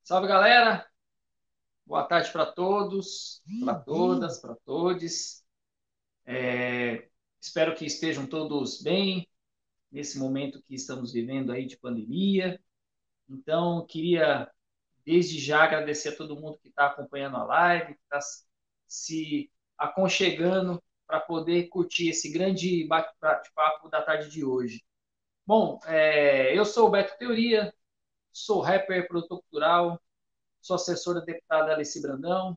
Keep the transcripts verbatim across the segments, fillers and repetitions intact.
Salve, galera! Boa tarde para todos, para todas, para todos. É, espero que estejam todos bem nesse momento que estamos vivendo aí de pandemia. Então, queria desde já agradecer a todo mundo que está acompanhando a live, que está se aconchegando para poder curtir esse grande bate-papo da tarde de hoje. Bom, é, eu sou o Beto Teoria, sou rapper, produtor cultural, sou assessor da deputada Alice Brandão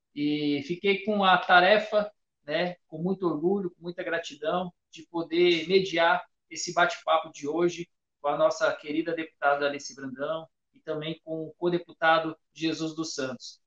e fiquei com a tarefa, né, com muito orgulho, com muita gratidão, de poder mediar esse bate-papo de hoje com a nossa querida deputada Alice Brandão e também com o co-deputado Jesus dos Santos.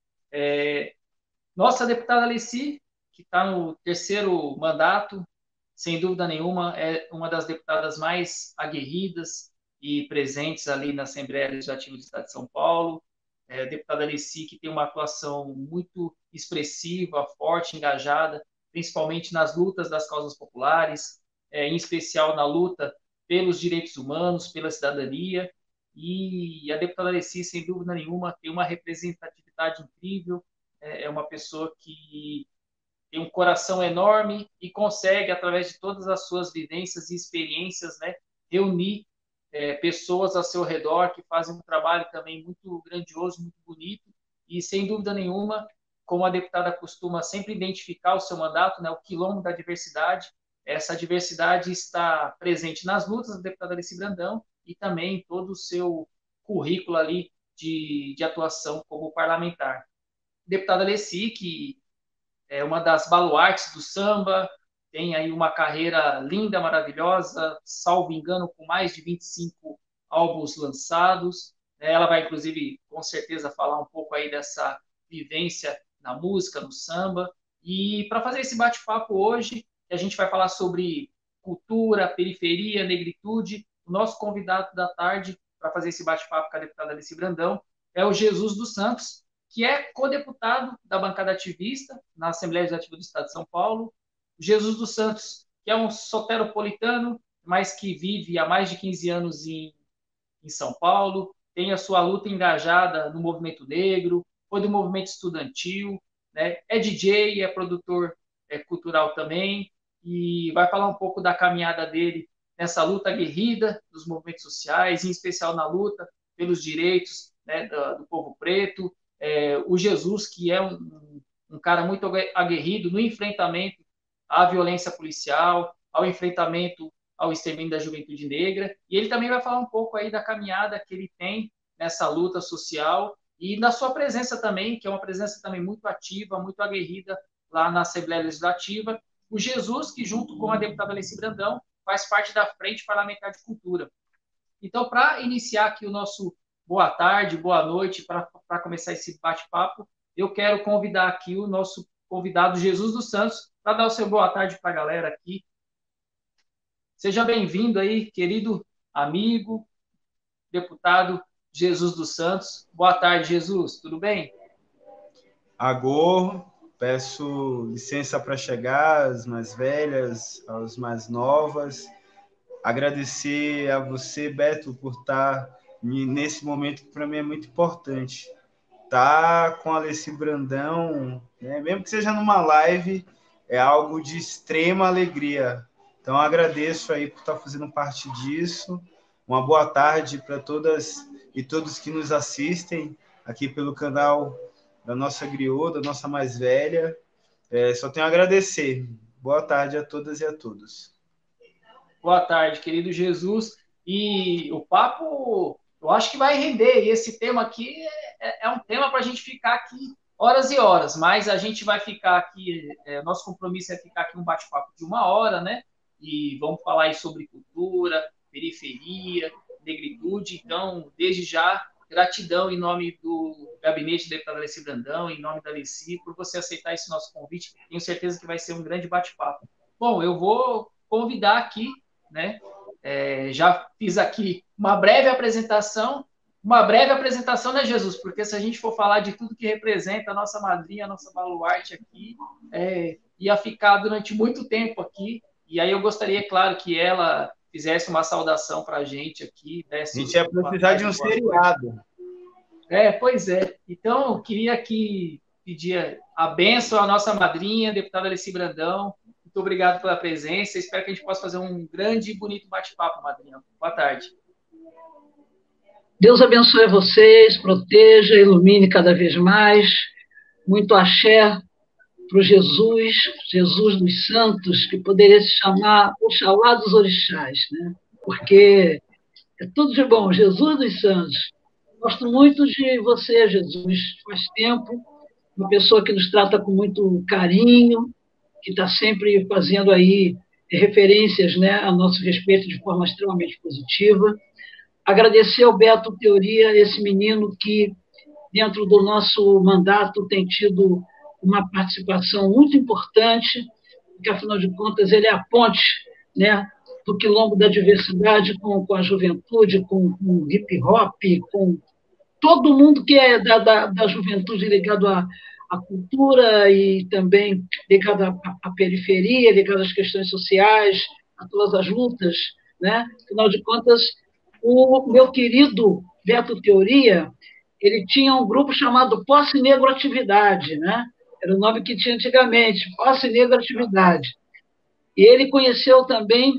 É, nossa deputada Alice, que está no terceiro mandato, sem dúvida nenhuma, é uma das deputadas mais aguerridas e presentes ali na Assembleia Legislativa do Estado de São Paulo. É, a deputada Alice, que tem uma atuação muito expressiva, forte, engajada, principalmente nas lutas das causas populares, é, em especial na luta pelos direitos humanos, pela cidadania. E a deputada Alice, sem dúvida nenhuma, tem uma representatividade incrível, é, é uma pessoa que tem um coração enorme e consegue, através de todas as suas vivências e experiências, né, reunir é, pessoas ao seu redor que fazem um trabalho também muito grandioso, muito bonito, e sem dúvida nenhuma, como a deputada costuma sempre identificar o seu mandato, né, o quilombo da diversidade, essa diversidade está presente nas lutas da deputada Alice Brandão e também em todo o seu currículo ali de, de atuação como parlamentar. Deputada Alice, que é uma das baluartes do samba, tem aí uma carreira linda, maravilhosa, salvo engano, com mais de vinte e cinco álbuns lançados. Ela vai, inclusive, com certeza, falar um pouco aí dessa vivência na música, no samba. E para fazer esse bate-papo hoje, a gente vai falar sobre cultura, periferia, negritude. O nosso convidado da tarde para fazer esse bate-papo com a deputada Alice Brandão é o Jesus dos Santos, que é co-deputado da bancada ativista na Assembleia Legislativa do Estado de São Paulo. Jesus dos Santos, que é um soteropolitano, mas que vive há mais de quinze anos em, em São Paulo, tem a sua luta engajada no movimento negro, foi do movimento estudantil, né? É D J, é produtor é, cultural também, e vai falar um pouco da caminhada dele nessa luta aguerrida dos movimentos sociais, em especial na luta pelos direitos, né, do, do povo preto, é, o Jesus, que é um, um cara muito aguerrido no enfrentamento à violência policial, ao enfrentamento ao extermínio da juventude negra, e ele também vai falar um pouco aí da caminhada que ele tem nessa luta social e na sua presença também, que é uma presença também muito ativa, muito aguerrida lá na Assembleia Legislativa. O Jesus, que junto com a deputada Alice Brandão, faz parte da Frente Parlamentar de Cultura. Então, para iniciar aqui o nosso boa tarde, boa noite, para começar esse bate-papo, eu quero convidar aqui o nosso convidado Jesus dos Santos para dar o seu boa tarde para a galera aqui. Seja bem-vindo aí, querido amigo, deputado Jesus dos Santos. Boa tarde, Jesus. Tudo bem? Agor, peço licença para chegar, as mais velhas, as mais novas. Agradecer a você, Beto, por estar nesse momento que para mim é muito importante. Estar com a Alice Brandão, né, mesmo que seja numa live, é algo de extrema alegria. Então, agradeço aí por estar fazendo parte disso. Uma boa tarde para todas e todos que nos assistem aqui pelo canal da nossa griot, da nossa mais velha. É, só tenho a agradecer. Boa tarde a todas e a todos. Boa tarde, querido Jesus. E o papo, eu acho que vai render. E esse tema aqui é, é um tema para a gente ficar aqui horas e horas, mas a gente vai ficar aqui, é, nosso compromisso é ficar aqui um bate-papo de uma hora, né? E vamos falar aí sobre cultura, periferia, negritude. Então, desde já, gratidão em nome do gabinete do deputado Alice Brandão, em nome da Alice, por você aceitar esse nosso convite. Tenho certeza que vai ser um grande bate-papo. Bom, eu vou convidar aqui, né? É, já fiz aqui uma breve apresentação, uma breve apresentação, né, Jesus? Porque se a gente for falar de tudo que representa a nossa madrinha, a nossa baluarte aqui, é, ia ficar durante muito tempo aqui. E aí eu gostaria, claro, que ela fizesse uma saudação para a gente aqui, A desse gente ia boa precisar de tarde, um boa noite. seriado. É, pois é. Então, eu queria aqui pedir a bênção à nossa madrinha, deputada Alessi Brandão. Muito obrigado pela presença. Espero que a gente possa fazer um grande e bonito bate-papo, madrinha. Boa tarde. Deus abençoe vocês, proteja, ilumine cada vez mais. Muito axé para o Jesus, Jesus dos Santos, que poderia se chamar Oxalá dos Orixás, né? Porque é tudo de bom, Jesus dos Santos. Gosto muito de você, Jesus, faz tempo, uma pessoa que nos trata com muito carinho, que está sempre fazendo aí referências, né, a nosso respeito de forma extremamente positiva. Agradecer ao Beto Teoria, esse menino que, dentro do nosso mandato, tem tido uma participação muito importante, porque, afinal de contas, ele é a ponte, né, do quilombo da diversidade com, com a juventude, com, com o hip-hop, com todo mundo que é da, da, da juventude ligado à, à cultura e também ligado à, à periferia, ligado às questões sociais, a todas as lutas, né? Afinal de contas, o meu querido Beto Teoria, ele tinha um grupo chamado Posse Negro Atividade, né? Era o nome que tinha antigamente, Posse Negro Atividade. E ele conheceu também,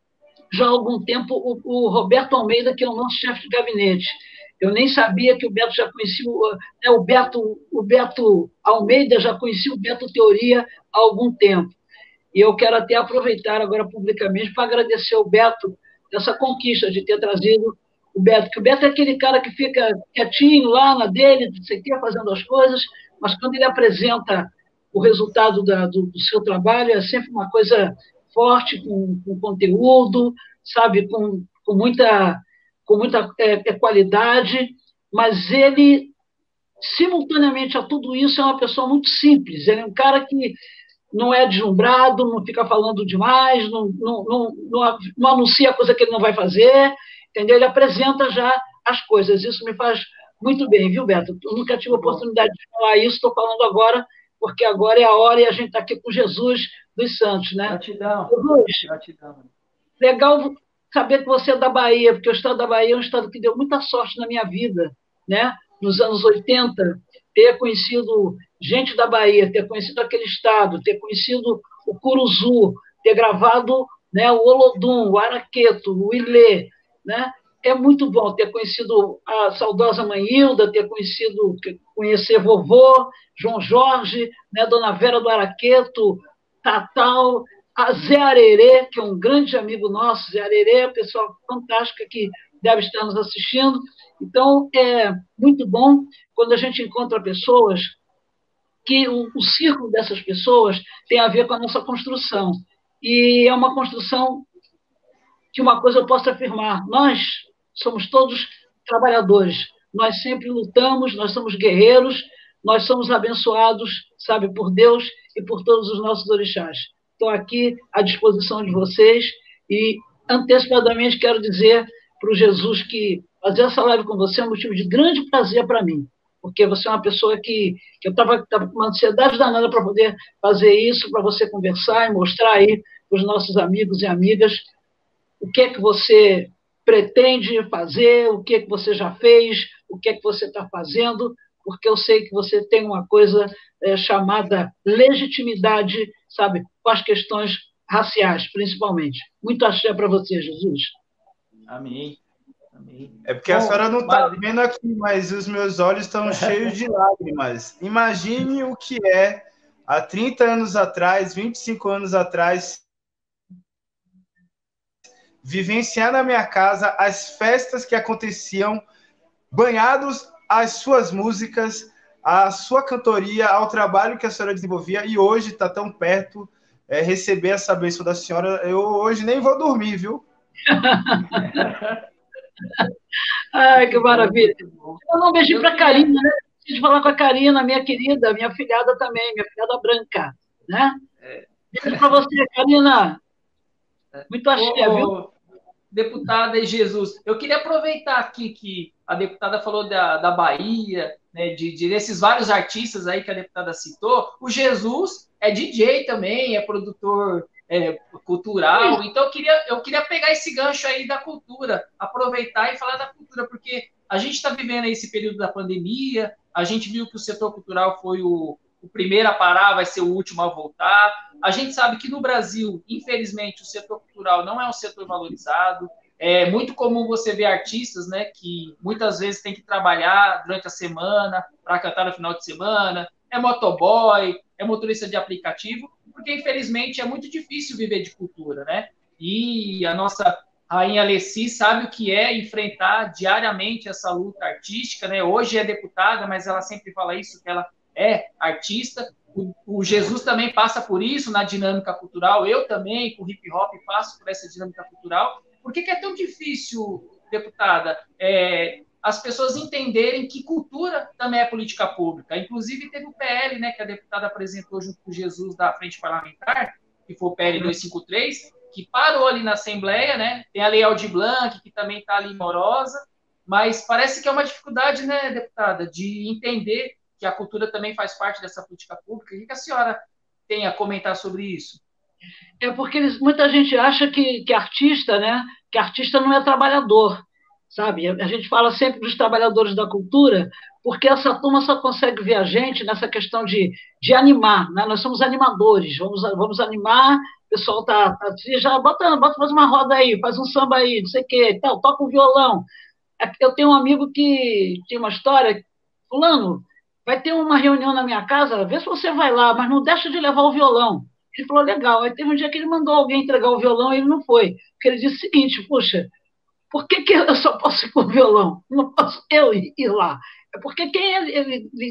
já há algum tempo, o, o Roberto Almeida, que é o nosso chefe de gabinete. Eu nem sabia que o Beto já conhecia, né, o, Beto, o Beto Almeida já conhecia o Beto Teoria há algum tempo. E eu quero até aproveitar agora publicamente para agradecer ao Beto dessa conquista de ter trazido o Beto, porque o Beto é aquele cara que fica quietinho lá na dele, não sei o quê, fazendo as coisas, mas quando ele apresenta o resultado da, do, do seu trabalho, é sempre uma coisa forte, com, com conteúdo, sabe, com, com muita, com muita é, é, qualidade, mas ele, simultaneamente a tudo isso, é uma pessoa muito simples, ele é um cara que não é deslumbrado, não fica falando demais, não, não, não, não, não anuncia coisa que ele não vai fazer, entendeu? Ele apresenta já as coisas, isso me faz muito bem, viu, Beto? Eu nunca tive a oportunidade de falar isso, estou falando agora, porque agora é a hora e a gente está aqui com Jesus dos Santos, né? Gratidão. Jesus, Gratidão. Legal saber que você é da Bahia, porque o estado da Bahia é um estado que deu muita sorte na minha vida, né? Nos anos oitenta, ter conhecido gente da Bahia, ter conhecido aquele estado, ter conhecido o Curuzu, ter gravado, né, o Olodum, o Araqueto, o Ilê, né? É muito bom ter conhecido a saudosa mãe Hilda, ter conhecido, conhecer vovô, João Jorge, né, Dona Vera do Araqueto, Tatal, a Zé Arerê, que é um grande amigo nosso, Zé Arerê, pessoa fantástica que deve estar nos assistindo. Então, é muito bom quando a gente encontra pessoas que o, o círculo dessas pessoas tem a ver com a nossa construção. E é uma construção que uma coisa eu posso afirmar, nós somos todos trabalhadores, nós sempre lutamos, nós somos guerreiros, nós somos abençoados, sabe, por Deus e por todos os nossos orixás. Estou aqui à disposição de vocês e, antecipadamente, quero dizer para o Jesus que fazer essa live com você é um motivo de grande prazer para mim, porque você é uma pessoa que, que eu estava com uma ansiedade danada para poder fazer isso, para você conversar e mostrar aí para os nossos amigos e amigas o que é que você pretende fazer, o que é que você já fez, o que é que você está fazendo, porque eu sei que você tem uma coisa é, chamada legitimidade, sabe, com as questões raciais, principalmente. Muito axé para você, Jesus. Amém. Amém. É porque Bom, a senhora não está mas... vendo aqui, mas os meus olhos estão cheios de lágrimas. Imagine o que é, há trinta anos atrás, vinte e cinco anos atrás, vivenciar na minha casa as festas que aconteciam, banhados às suas músicas, à sua cantoria, ao trabalho que a senhora desenvolvia, e hoje está tão perto, é, receber essa bênção da senhora. Eu hoje nem vou dormir, viu? Ai, que maravilha. Eu não beijei para a Karina, né? Preciso falar com a Karina, minha querida, minha filhada também, minha filhada branca, né? Beijo para você, Karina. Muito axé, viu? Deputada e Jesus, eu queria aproveitar aqui que a deputada falou da, da Bahia, né, de, de desses vários artistas aí que a deputada citou. O Jesus é D J também, é produtor é, cultural. Então eu queria, eu queria pegar esse gancho aí da cultura, aproveitar e falar da cultura, porque A gente está vivendo esse período da pandemia, a gente viu que o setor cultural foi o, o primeiro a parar, vai ser o último a voltar. A gente sabe que no Brasil, infelizmente, o setor cultural não é um setor valorizado. É muito comum você ver artistas, né, que muitas vezes tem que trabalhar durante a semana para cantar no final de semana, é motoboy, é motorista de aplicativo, porque infelizmente é muito difícil viver de cultura, né? E a nossa rainha Alessi sabe o que é enfrentar diariamente essa luta artística, né? Hoje é deputada, mas ela sempre fala isso, que ela é artista. O, o Jesus também passa por isso na dinâmica cultural, eu também, com hip hop, passo por essa dinâmica cultural. Por que, que é tão difícil, deputada, é, as pessoas entenderem que cultura também é política pública? Inclusive, teve o P L, né, que a deputada apresentou junto com o Jesus da Frente Parlamentar, que foi o P L duzentos e cinquenta e três, que parou ali na Assembleia, né? Tem a Lei Aldir Blanc, que também está ali morosa, mas parece que é uma dificuldade, né, deputada, de entender que a cultura também faz parte dessa política pública. O que a senhora tem a comentar sobre isso? É porque eles, muita gente acha que, que artista, né, que artista não é trabalhador, sabe? A gente fala sempre dos trabalhadores da cultura, porque essa turma só consegue ver a gente nessa questão de, de animar, né? Nós somos animadores, vamos, vamos animar, o pessoal tá, tá já bota, bota, faz uma roda aí, faz um samba aí, não sei o quê, tal, toca um violão. Eu tenho um amigo que tinha uma história, fulano, vai ter uma reunião na minha casa, vê se você vai lá, mas não deixa de levar o violão. Ele falou, legal. Aí teve um dia que ele mandou alguém entregar o violão e ele não foi. Porque ele disse o seguinte, puxa, por que, que eu só posso ir com o violão? Não posso eu ir, ir lá? É porque quem é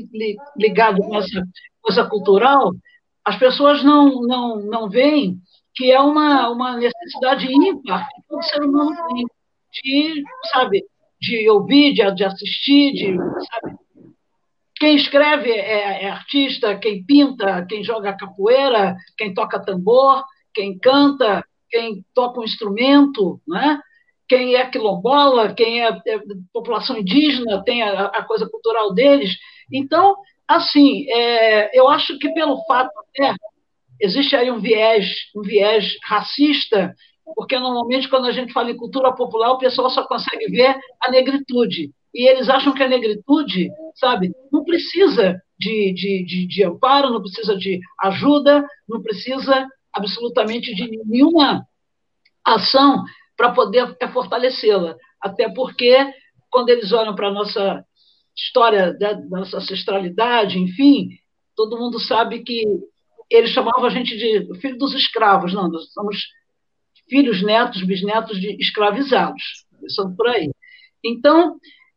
ligado com essa coisa cultural, as pessoas não, não, não veem que é uma, uma necessidade ímpar que todo ser humano tem de, sabe, de ouvir, de, de assistir, de, sabe? Quem escreve é, é artista, quem pinta, quem joga capoeira, quem toca tambor, quem canta, quem toca um instrumento, né? Quem é quilombola, quem é, é população indígena, tem a, a coisa cultural deles. Então, assim, é, eu acho que pelo fato até, existe aí um viés, um viés racista, porque normalmente quando a gente fala em cultura popular, o pessoal só consegue ver a negritude. E eles acham que a negritude, sabe, não precisa de, de, de, de amparo, não precisa de ajuda, não precisa absolutamente de nenhuma ação para poder fortalecê-la. Até porque, quando eles olham para a nossa história da nossa ancestralidade, enfim, todo mundo sabe que eles chamavam a gente de filho dos escravos. Não, nós somos filhos, netos, bisnetos de escravizados. Começando por aí. Então,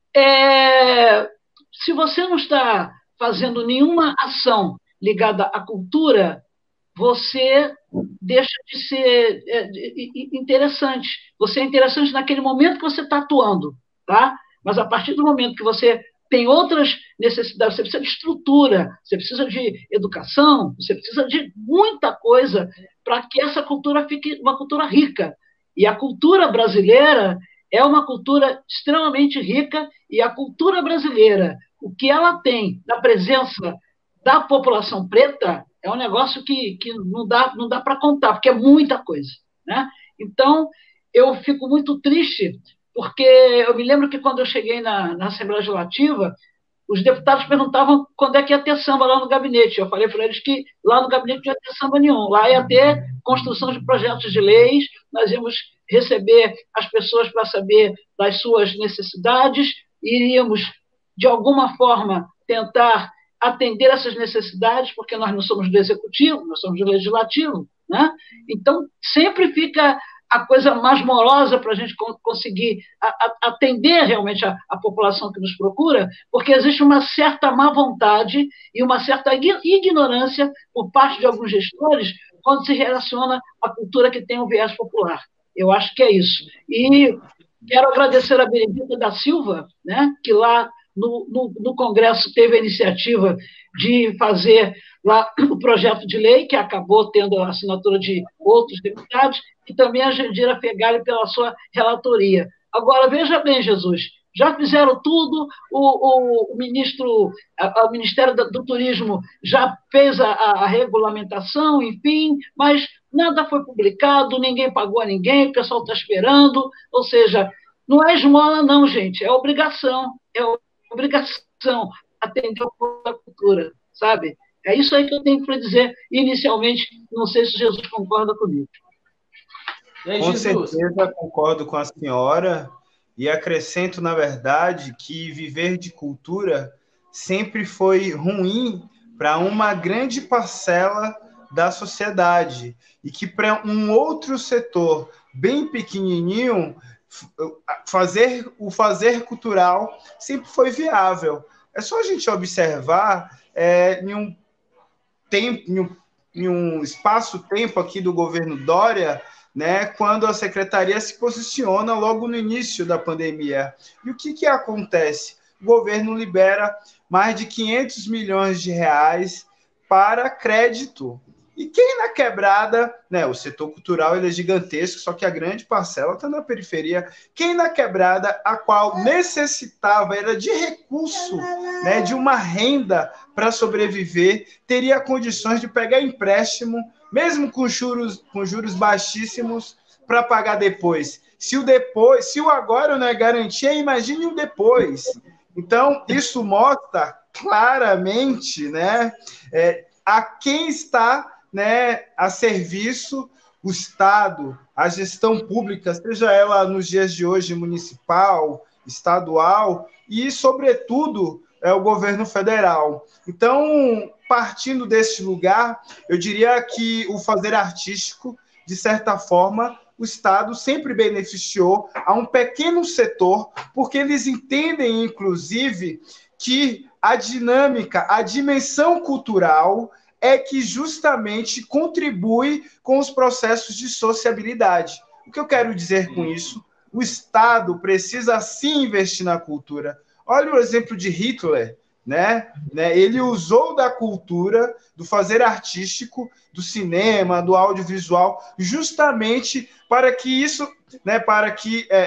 é, se você não está fazendo nenhuma ação ligada à cultura, você deixa de ser é, interessante. Você é interessante naquele momento que você está atuando, tá? Mas a partir do momento que você tem outras necessidades, você precisa de estrutura, você precisa de educação, você precisa de muita coisa para que essa cultura fique uma cultura rica. E a cultura brasileira é uma cultura extremamente rica, e a cultura brasileira, o que ela tem na presença da população preta, é um negócio que, que não dá, não dá para contar, porque é muita coisa, né? Então, eu fico muito triste, porque eu me lembro que quando eu cheguei na, na Assembleia Legislativa, os deputados perguntavam quando é que ia ter samba lá no gabinete. Eu falei para eles que lá no gabinete não ia ter samba nenhum. Lá ia ter construção de projetos de leis, nós íamos receber as pessoas para saber das suas necessidades, iríamos, de alguma forma, tentar atender essas necessidades, porque nós não somos do executivo, nós somos do legislativo, né? Então, sempre fica a coisa mais morosa para a gente conseguir atender realmente a, a população que nos procura, porque existe uma certa má vontade e uma certa ignorância por parte de alguns gestores quando se relaciona à cultura que tem um viés popular. Eu acho que é isso. E quero agradecer a Benedita da Silva, né, que lá no, no, no Congresso teve a iniciativa de fazer lá o projeto de lei, que acabou tendo a assinatura de outros deputados, e também a Jandira Fegali pela sua relatoria. Agora, veja bem, Jesus, já fizeram tudo, o, o, o, ministro, a, o Ministério do, do Turismo já fez a, a regulamentação, enfim, mas nada foi publicado, ninguém pagou a ninguém, o pessoal está esperando, ou seja, Não é esmola, não, gente, é obrigação, é obrigação atender o povo da cultura, sabe? É isso aí que eu tenho para dizer inicialmente, não sei se Jesus concorda comigo. E aí, com Jesus? Certeza concordo com a senhora e acrescento, na verdade, que viver de cultura sempre foi ruim para uma grande parcela da sociedade e que para um outro setor bem pequenininho fazer o fazer cultural sempre foi viável. É só a gente observar é, em um tempo, em um, em um espaço-tempo aqui do governo Dória, né, quando a secretaria se posiciona logo no início da pandemia. E o que, que acontece? O governo libera mais de quinhentos milhões de reais para crédito. E quem na quebrada, né, o setor cultural ele é gigantesco, só que a grande parcela está na periferia. Quem na quebrada, a qual necessitava era de recurso, né, de uma renda para sobreviver, teria condições de pegar empréstimo, mesmo com juros, com juros baixíssimos, para pagar depois. Se o depois, se o agora não é garantia, imagine o depois. Então, isso mostra claramente, né, é, a quem está, né, a serviço o Estado, a gestão pública, seja ela nos dias de hoje municipal, estadual e, sobretudo, é o governo federal. Então, partindo desse lugar, eu diria que o fazer artístico, de certa forma, o Estado sempre beneficiou a um pequeno setor, porque eles entendem, inclusive, que a dinâmica, a dimensão cultural é que justamente contribui com os processos de sociabilidade. O que eu quero dizer com isso? O Estado precisa sim investir na cultura. Olha o exemplo de Hitler, né? Ele usou da cultura, do fazer artístico, do cinema, do audiovisual, justamente para que isso, né, para que é,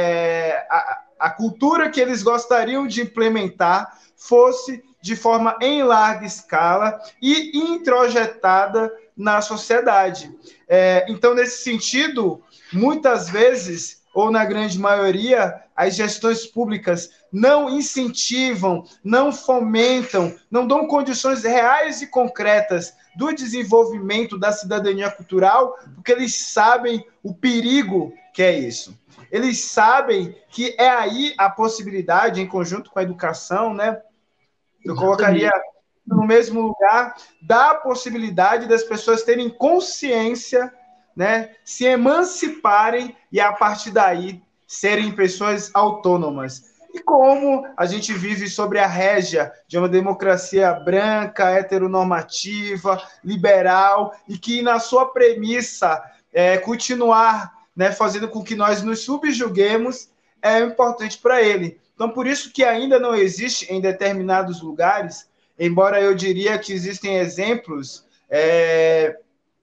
é, a, a cultura que eles gostariam de implementar fosse de forma em larga escala e introjetada na sociedade. É, então, nesse sentido, muitas vezes, ou na grande maioria, as gestões públicas não incentivam, não fomentam, não dão condições reais e concretas do desenvolvimento da cidadania cultural, porque eles sabem o perigo que é isso. Eles sabem que é aí a possibilidade, em conjunto com a educação, né? Eu colocaria no mesmo lugar da possibilidade das pessoas terem consciência, né, se emanciparem e, a partir daí, serem pessoas autônomas. E como a gente vive sobre a régia de uma democracia branca, heteronormativa, liberal, e que, na sua premissa, é, continuar, né, fazendo com que nós nos subjuguemos, é importante para ele. Então, por isso que ainda não existe em determinados lugares, embora eu diria que existem exemplos é,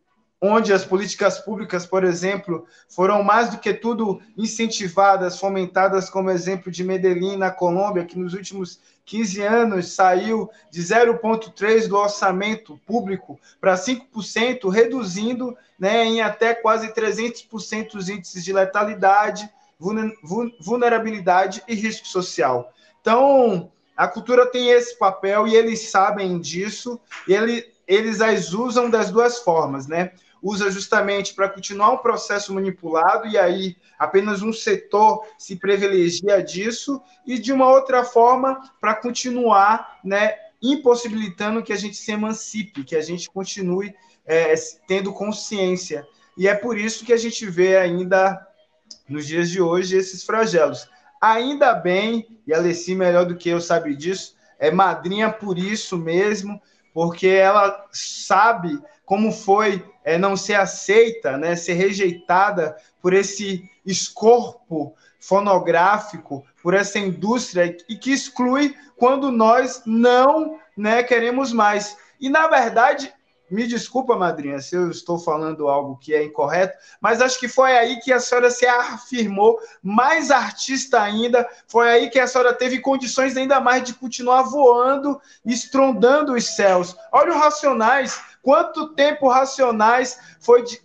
onde as políticas públicas, por exemplo, foram mais do que tudo incentivadas, fomentadas, como exemplo de Medellín, na Colômbia, que nos últimos quinze anos saiu de zero vírgula três por cento do orçamento público para cinco por cento, reduzindo, né, em até quase trezentos por cento os índices de letalidade, vulnerabilidade e risco social. Então, a cultura tem esse papel e eles sabem disso, e ele, eles as usam das duas formas, né? Usa justamente para continuar um processo manipulado, e aí apenas um setor se privilegia disso, e de uma outra forma para continuar, né, impossibilitando que a gente se emancipe, que a gente continue é, tendo consciência. E é por isso que a gente vê ainda nos dias de hoje esses flagelos. Ainda bem, e a Alessi melhor do que eu sabe disso, é madrinha por isso mesmo, porque ela sabe como foi é, não ser aceita, né, ser rejeitada por esse escorpo fonográfico, por essa indústria, e que exclui quando nós não, né, queremos mais. E, na verdade, me desculpa, madrinha, se eu estou falando algo que é incorreto, mas acho que foi aí que a senhora se afirmou mais artista ainda, foi aí que a senhora teve condições ainda mais de continuar voando, estrondando os céus. Olha o Racionais, quanto tempo Racionais foi, de,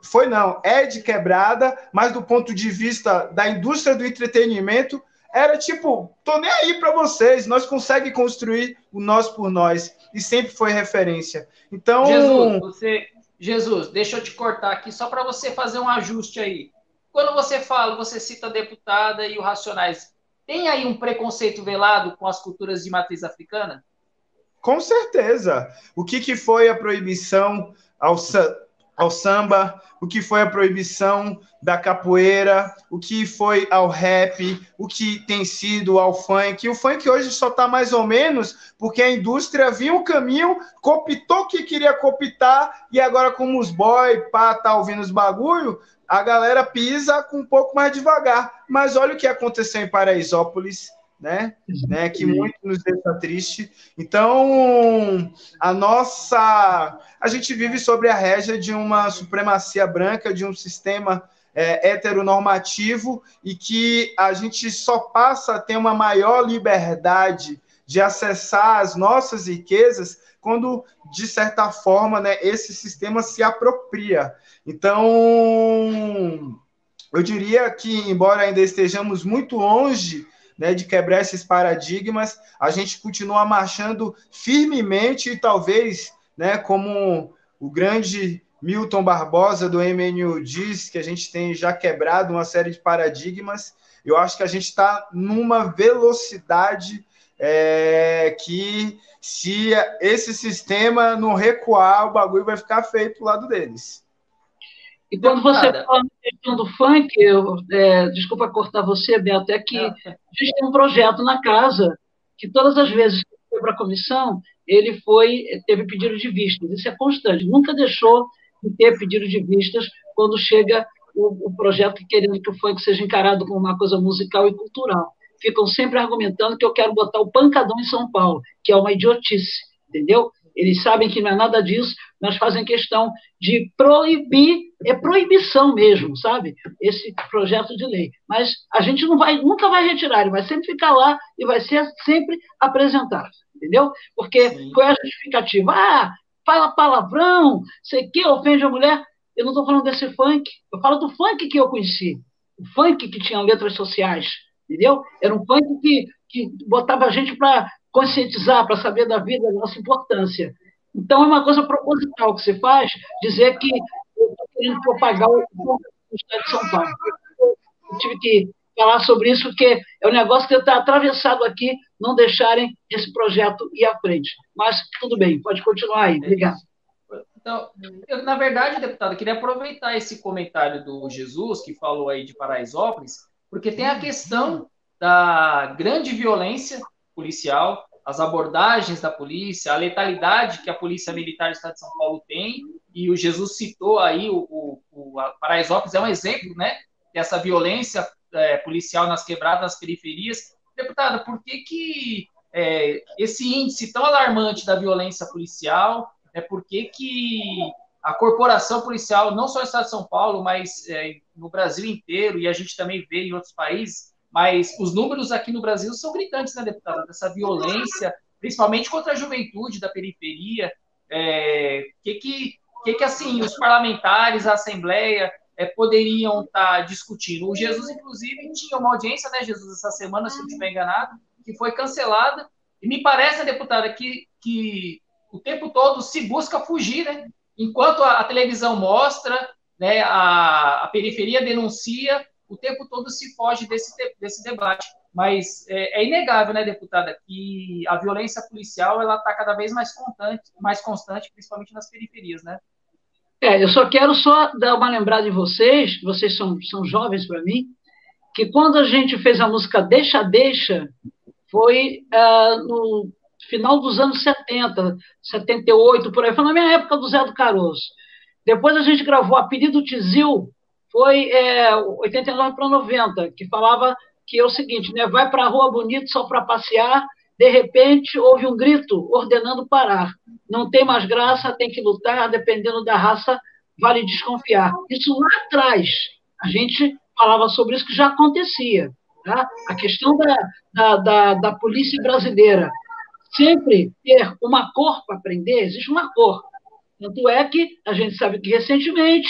foi não, é de quebrada, mas do ponto de vista da indústria do entretenimento, era tipo, tô nem aí para vocês, nós conseguimos construir o nós por nós, e sempre foi referência. Então... Jesus, você, Jesus, deixa eu te cortar aqui só para você fazer um ajuste aí. Quando você fala, você cita a deputada e o Racionais, tem aí um preconceito velado com as culturas de matriz africana? Com certeza. O que, que foi a proibição ao, ao samba, o que foi a proibição da capoeira, o que foi ao rap, o que tem sido ao funk. O funk hoje só está mais ou menos porque a indústria viu o caminho, copitou o que queria copitar, e agora como os boy, pá, tá ouvindo os bagulho, a galera pisa com um pouco mais devagar. Mas olha o que aconteceu em Paraisópolis, né? né? Que muito nos deixa triste. Então, a nossa... A gente vive sobre a régia de uma supremacia branca, de um sistema é, heteronormativo, e que a gente só passa a ter uma maior liberdade de acessar as nossas riquezas quando, de certa forma, né, esse sistema se apropria. Então, eu diria que, embora ainda estejamos muito longe, né, de quebrar esses paradigmas, a gente continua marchando firmemente e talvez, né, como o grande Milton Barbosa do M N U diz, que a gente tem já quebrado uma série de paradigmas. Eu acho que a gente está numa velocidade é, que, se esse sistema não recuar, o bagulho vai ficar feio pro lado deles. E quando você fala na questão do funk, eu, é, desculpa cortar você, Beto, é que a gente tem um projeto na casa que todas as vezes que foi para a comissão, ele foi, teve pedido de vistas. Isso é constante. Nunca deixou de ter pedido de vistas quando chega o, o projeto querendo que o funk seja encarado como uma coisa musical e cultural. Ficam sempre argumentando que eu quero botar o pancadão em São Paulo, que é uma idiotice, entendeu? Eles sabem que não é nada disso, mas fazem questão de proibir, é proibição mesmo, sabe? Esse projeto de lei. Mas a gente não vai, nunca vai retirar, ele vai sempre ficar lá e vai ser sempre apresentado, entendeu? Porque Sim. foi a justificativa. Ah, fala palavrão, sei que, ofende a mulher. Eu não estou falando desse funk, eu falo do funk que eu conheci. O funk que tinha letras sociais, entendeu? Era um funk que, que botava a gente para conscientizar, para saber da vida, da nossa importância. Então, é uma coisa proposital que você faz, dizer que eu estou querendo propagar o Estado de São Paulo. Eu tive que falar sobre isso, porque é um negócio que está atravessado aqui, não deixarem esse projeto ir à frente. Mas, tudo bem, pode continuar aí. Obrigado. Então, eu, na verdade, deputado, eu queria aproveitar esse comentário do Jesus, que falou aí de Paraisópolis, porque tem a questão da grande violência policial, as abordagens da polícia, a letalidade que a Polícia Militar do Estado de São Paulo tem, e o Jesus citou aí, o, o, o Paraisópolis é um exemplo, né, dessa violência é, policial nas quebradas, nas periferias. Deputada, por que que é, esse índice tão alarmante da violência policial, é por que que a corporação policial, não só no Estado de São Paulo, mas é, no Brasil inteiro, e a gente também vê em outros países, mas os números aqui no Brasil são gritantes, né, deputada? Dessa violência, principalmente contra a juventude da periferia. É, que, que, que, que, assim, os parlamentares, a Assembleia, é, poderiam estar discutindo? O Jesus, inclusive, tinha uma audiência, né, Jesus, essa semana, se eu não estiver enganado, que foi cancelada. E me parece, deputada, que, que o tempo todo se busca fugir, né? Enquanto a, a televisão mostra, né, a, a periferia denuncia, o tempo todo se foge desse, desse debate. Mas é, é inegável, né, deputada, que a violência policial ela está cada vez mais constante, mais constante, principalmente nas periferias, né? É, eu só quero só dar uma lembrada em vocês, vocês são, são jovens para mim, que quando a gente fez a música Deixa, Deixa, foi uh, no final dos anos setenta, setenta e oito, por aí, foi na minha época do Zé do Caroço. Depois a gente gravou Apelido Tizil, foi é, oitenta e nove para noventa, que falava que é o seguinte, né, vai para a rua bonito só para passear, de repente houve um grito ordenando parar. Não tem mais graça, tem que lutar, dependendo da raça, vale desconfiar. Isso lá atrás, a gente falava sobre isso que já acontecia. Tá? A questão da, da, da, da polícia brasileira sempre ter uma cor para prender, existe uma cor. Tanto é que a gente sabe que recentemente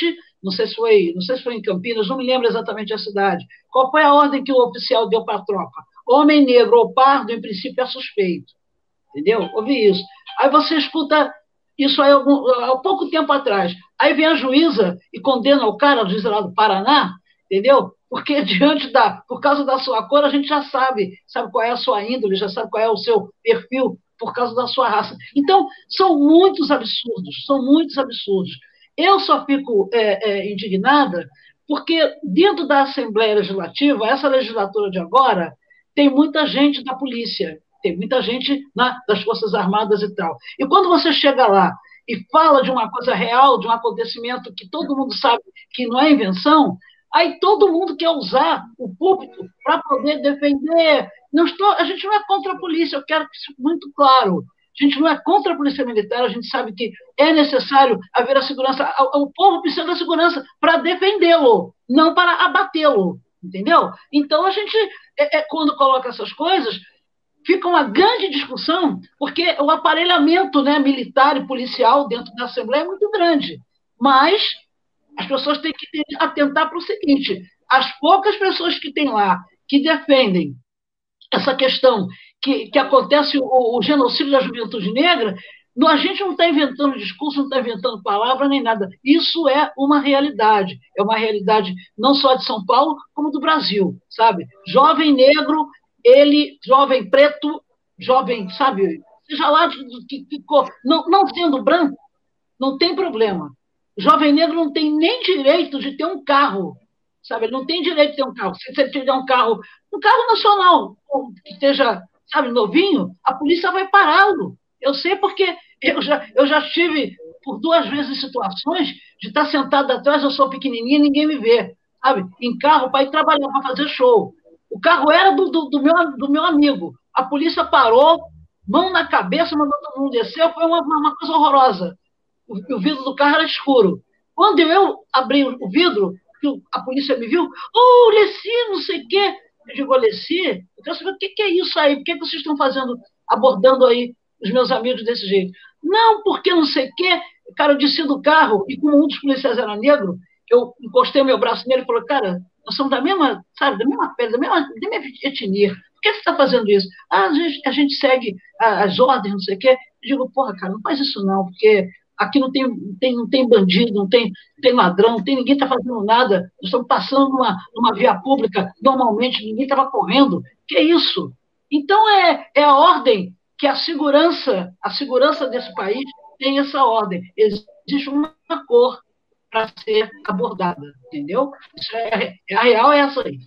não sei se foi, não sei se foi em Campinas, não me lembro exatamente a cidade. Qual foi a ordem que o oficial deu para a tropa? Homem negro ou pardo, em princípio, é suspeito. Entendeu? Ouvi isso. Aí você escuta isso aí algum, há pouco tempo atrás. Aí vem a juíza e condena o cara, a juíza lá do Paraná, entendeu? Porque diante da, por causa da sua cor, a gente já sabe, sabe qual é a sua índole, já sabe qual é o seu perfil por causa da sua raça. Então, são muitos absurdos, são muitos absurdos. Eu só fico é, é, indignada porque dentro da Assembleia Legislativa, essa legislatura de agora, tem muita gente da polícia, tem muita gente, né, das Forças Armadas e tal. E quando você chega lá e fala de uma coisa real, de um acontecimento que todo mundo sabe que não é invenção, aí todo mundo quer usar o púlpito para poder defender. Não estou, a gente não é contra a polícia, eu quero que isso fique muito claro. A gente não é contra a polícia militar, a gente sabe que é necessário haver a segurança. O povo precisa da segurança para defendê-lo, não para abatê-lo, entendeu? Então, a gente, é, é, quando coloca essas coisas, fica uma grande discussão, porque o aparelhamento, né, militar e policial dentro da Assembleia é muito grande. Mas as pessoas têm que atentar para o seguinte: as poucas pessoas que tem lá que defendem essa questão que, que acontece o, o genocídio da juventude negra, não, a gente não está inventando discurso, não está inventando palavra nem nada. Isso é uma realidade. É uma realidade não só de São Paulo, como do Brasil, sabe? Jovem negro, ele, jovem preto, jovem, sabe, seja lá de que, que cor, não, não sendo branco, não tem problema. O jovem negro não tem nem direito de ter um carro, sabe? Ele não tem direito de ter um carro. Se você tiver um carro, um carro nacional, que esteja, sabe, novinho, a polícia vai pará-lo. Eu sei porque eu já, eu já estive por duas vezes em situações de estar sentado atrás, eu sou pequenininha, ninguém me vê, sabe? Em carro para ir trabalhar, para fazer show. O carro era do, do, do, meu, do meu amigo. A polícia parou, mão na cabeça, mandou todo mundo descer, foi uma, uma coisa horrorosa. O, o vidro do carro era escuro. Quando eu abri o vidro, a polícia me viu, ô, oh, Leci, não sei o quê. Eu digo, Leci, eu quero saber o que, que é isso aí, por que, que vocês estão fazendo, abordando aí os meus amigos desse jeito? Não, porque não sei o quê. Cara, eu desci do carro, e como um dos policiais era negro, eu encostei o meu braço nele e falei, cara, nós somos da mesma, sabe, da mesma pele, da mesma, da mesma etnia. Por que você está fazendo isso? Ah, a gente, a gente segue as ordens, não sei o quê. Eu digo, porra, cara, não faz isso não, porque aqui não tem, tem, não tem bandido, não tem, não tem ladrão, não tem ninguém está fazendo nada. Nós estamos passando numa, numa via pública, normalmente ninguém estava correndo. Que é isso? Então é, é a ordem que a segurança, a segurança desse país tem essa ordem. Existe uma cor para ser abordada, entendeu? Isso é, a real é essa aí.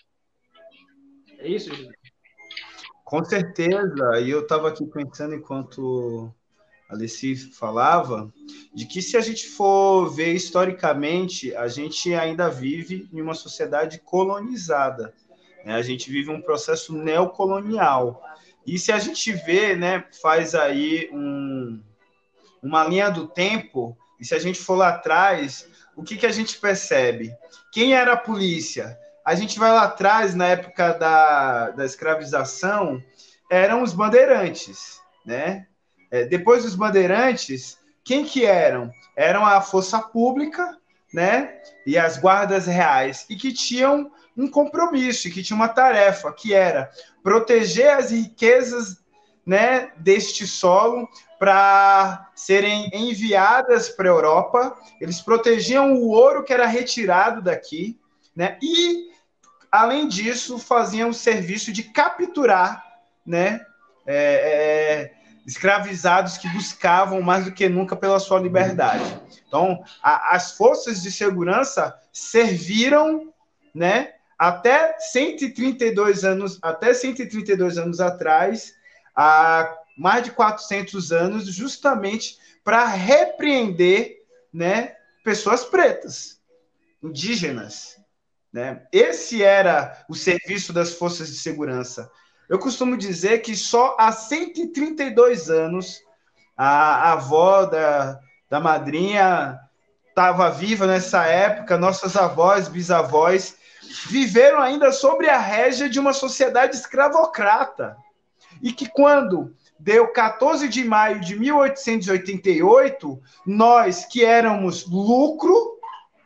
É isso, Júlio? Com certeza. E eu estava aqui pensando enquanto a Leci falava, de que se a gente for ver historicamente, a gente ainda vive em uma sociedade colonizada, né? A gente vive um processo neocolonial. E se a gente vê, né, faz aí um, uma linha do tempo, e se a gente for lá atrás, o que, que a gente percebe? Quem era a polícia? A gente vai lá atrás, na época da, da escravização, eram os bandeirantes, né? É, depois dos bandeirantes, quem que eram? Eram a força pública, né? E as guardas reais, e que tinham um compromisso, que tinha uma tarefa, que era proteger as riquezas, né, deste solo para serem enviadas para a Europa. Eles protegiam o ouro que era retirado daqui, né? E, além disso, faziam o serviço de capturar, né, é, é, escravizados que buscavam mais do que nunca pela sua liberdade. Então, a, as forças de segurança serviram, né, até cento e trinta e dois anos, até cento e trinta e dois anos atrás, há mais de quatrocentos anos, justamente para repreender, né, pessoas pretas, indígenas, né? Esse era o serviço das forças de segurança. Eu costumo dizer que só há cento e trinta e dois anos a, a avó da, da madrinha estava viva nessa época, nossas avós, bisavós, viveram ainda sobre a régia de uma sociedade escravocrata. E que quando deu quatorze de maio de mil oitocentos e oitenta e oito, nós que éramos lucro,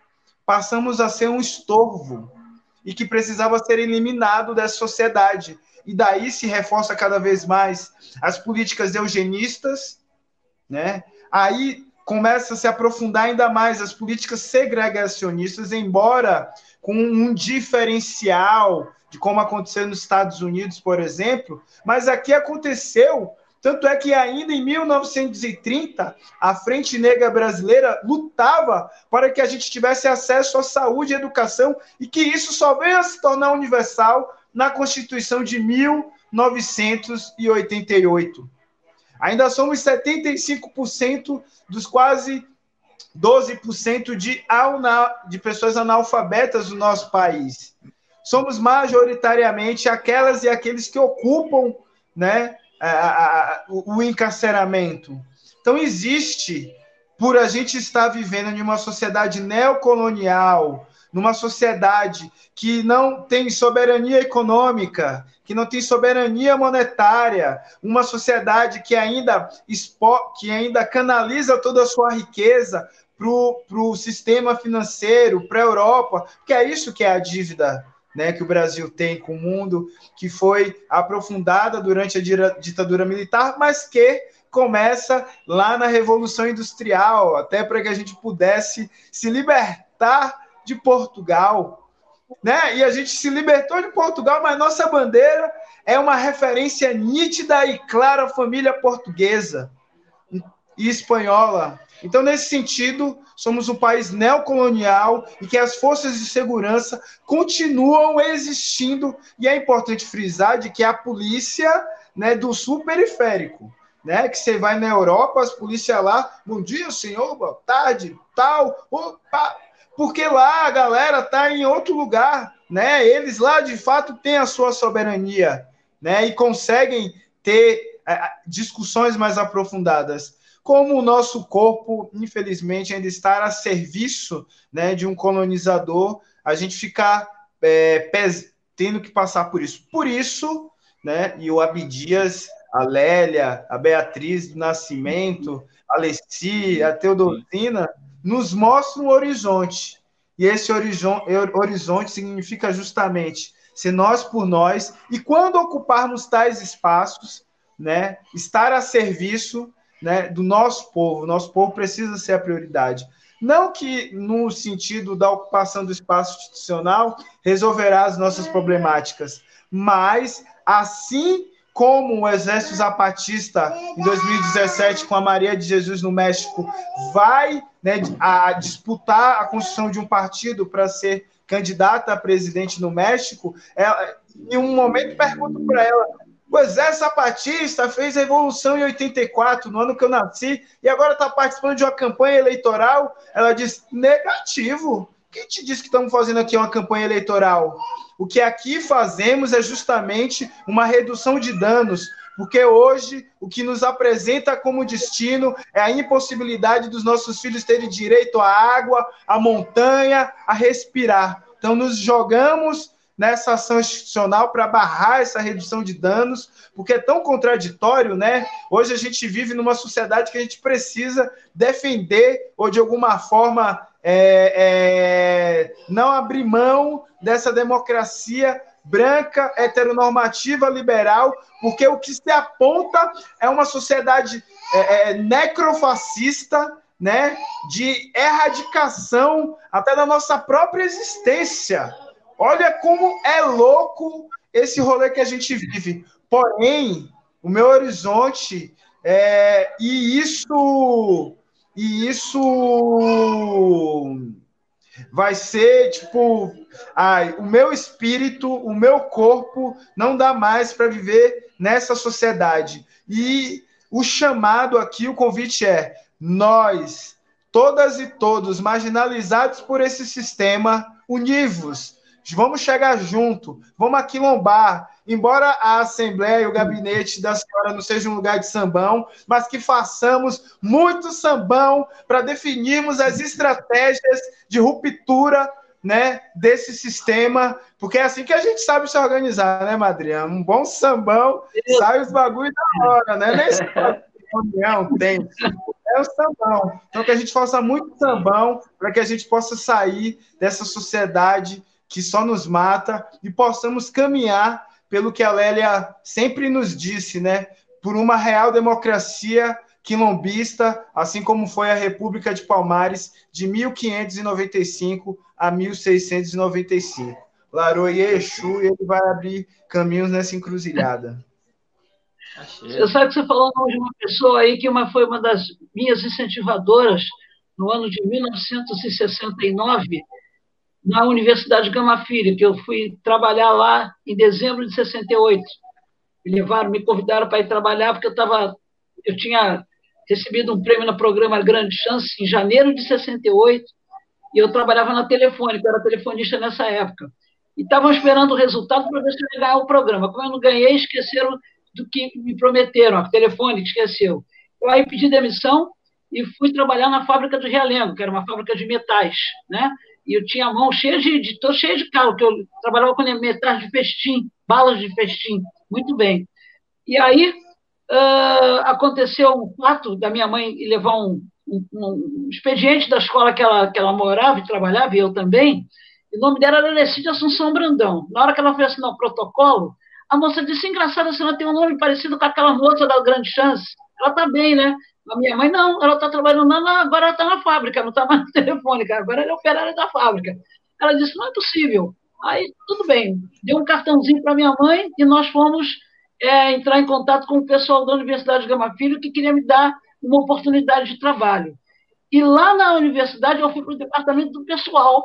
passamos a ser um estorvo e que precisava ser eliminado dessa sociedade. E daí se reforça cada vez mais as políticas eugenistas, né? Aí começa a se aprofundar ainda mais as políticas segregacionistas, embora com um diferencial de como aconteceu nos Estados Unidos, por exemplo, mas aqui aconteceu. Tanto é que ainda em mil novecentos e trinta, a Frente Negra Brasileira lutava para que a gente tivesse acesso à saúde e educação, e que isso só veio a se tornar universal na Constituição de mil novecentos e oitenta e oito. Ainda somos setenta e cinco por cento dos quase doze por cento de, de pessoas analfabetas do nosso país. Somos majoritariamente aquelas e aqueles que ocupam, né, a, a, o, o encarceramento. Então, existe, por a gente estar vivendo em uma sociedade neocolonial, numa sociedade que não tem soberania econômica, que não tem soberania monetária, uma sociedade que ainda, expo, que ainda canaliza toda a sua riqueza para o sistema financeiro, para a Europa, porque é isso que é a dívida, né, que o Brasil tem com o mundo, que foi aprofundada durante a ditadura militar, mas que começa lá na Revolução Industrial, até para que a gente pudesse se libertar de Portugal, né? E a gente se libertou de Portugal, mas nossa bandeira é uma referência nítida e clara à família portuguesa e espanhola. Então, nesse sentido, somos um país neocolonial e que as forças de segurança continuam existindo, e é importante frisar de que a polícia, né, do sul periférico, né, que você vai na Europa, as polícias lá, bom dia, senhor, boa tarde, tal, opa, porque lá a galera está em outro lugar, né? Eles lá, de fato, têm a sua soberania, né? E conseguem ter é, discussões mais aprofundadas. Como o nosso corpo, infelizmente, ainda está a serviço, né, de um colonizador, a gente fica é, pes... tendo que passar por isso. Por isso, né, e o Abdias, a Lélia, a Beatriz do Nascimento, a Leci, a Teodosina, nos mostra um horizonte. E esse horizonte significa justamente ser nós por nós, e quando ocuparmos tais espaços, né, estar a serviço, né, do nosso povo. Nosso povo precisa ser a prioridade. Não que, no sentido da ocupação do espaço institucional, resolverá as nossas problemáticas, mas, assim como o Exército Zapatista, em dois mil e dezessete, com a Maria de Jesus no México, vai, né, a disputar a construção de um partido para ser candidata a presidente no México, ela, em um momento pergunto para ela, o Exército Zapatista fez revolução em oitenta e quatro, no ano que eu nasci, e agora está participando de uma campanha eleitoral? Ela diz, negativo. Quem te disse que estamos fazendo aqui uma campanha eleitoral? O que aqui fazemos é justamente uma redução de danos, porque hoje o que nos apresenta como destino é a impossibilidade dos nossos filhos terem direito à água, à montanha, a respirar. Então, nos jogamos nessa ação institucional para barrar essa redução de danos, porque é tão contraditório, né? Hoje a gente vive numa sociedade que a gente precisa defender ou, de alguma forma, é, é, não abrir mão dessa democracia branca, heteronormativa, liberal, porque o que se aponta é uma sociedade é, é, necrofascista, né? De erradicação até da nossa própria existência. Olha como é louco esse rolê que a gente vive. Porém, o meu horizonte é, e isso e isso vai ser tipo, ai, o meu espírito, o meu corpo não dá mais para viver nessa sociedade. E o chamado aqui, o convite é: nós, todas e todos marginalizados por esse sistema, univos. Vamos chegar junto, vamos aquilombar, embora a Assembleia e o gabinete da senhora não seja um lugar de sambão, mas que façamos muito sambão para definirmos as estratégias de ruptura, né, desse sistema, porque é assim que a gente sabe se organizar, né, Madrinha? Um bom sambão, sai os bagulhos da hora, né? Nem reunião tem. É o sambão. Então, que a gente faça muito sambão para que a gente possa sair dessa sociedade que só nos mata e possamos caminhar pelo que a Lélia sempre nos disse, né? Por uma real democracia quilombista, assim como foi a República de Palmares, de mil quinhentos e noventa e cinco a mil seiscentos e noventa e cinco. Laroie Exu, ele vai abrir caminhos nessa encruzilhada. Você sabe que você falou o nome de uma pessoa aí que uma, foi uma das minhas incentivadoras no ano de mil novecentos e sessenta e nove, na Universidade Gama Filho, que eu fui trabalhar lá em dezembro de sessenta e oito. Me levaram, me convidaram para ir trabalhar, porque eu, tava, eu tinha recebido um prêmio no programa Grande Chance em janeiro de sessenta e oito, e eu trabalhava na Telefônica, eu era telefonista nessa época. E estavam esperando o resultado para ver se eu ia ganhar o programa. Como eu não ganhei, esqueceram do que me prometeram, a Telefônica esqueceu. Eu aí pedi demissão e fui trabalhar na fábrica do Realengo, que era uma fábrica de metais, né? E eu tinha a mão cheia de, de tô cheia de calo, que eu trabalhava com metais de festim, balas de festim, muito bem. E aí uh, aconteceu um fato da minha mãe levar um, um, um expediente da escola que ela, que ela morava e trabalhava, e eu também. O nome dela era Lecídia Assunção Brandão. Na hora que ela foi assinar o protocolo, a moça disse, engraçado, a senhora tem um nome parecido com aquela moça da Grande Chance. Ela está bem, né? A minha mãe, não, ela está trabalhando, na, agora ela está na fábrica, não está mais na Telefônica, agora ela é operária da fábrica. Ela disse, não é possível. Aí, tudo bem, deu um cartãozinho para minha mãe e nós fomos é, entrar em contato com o pessoal da Universidade Gama Filho, que queria me dar uma oportunidade de trabalho. E lá na universidade eu fui para o departamento do pessoal,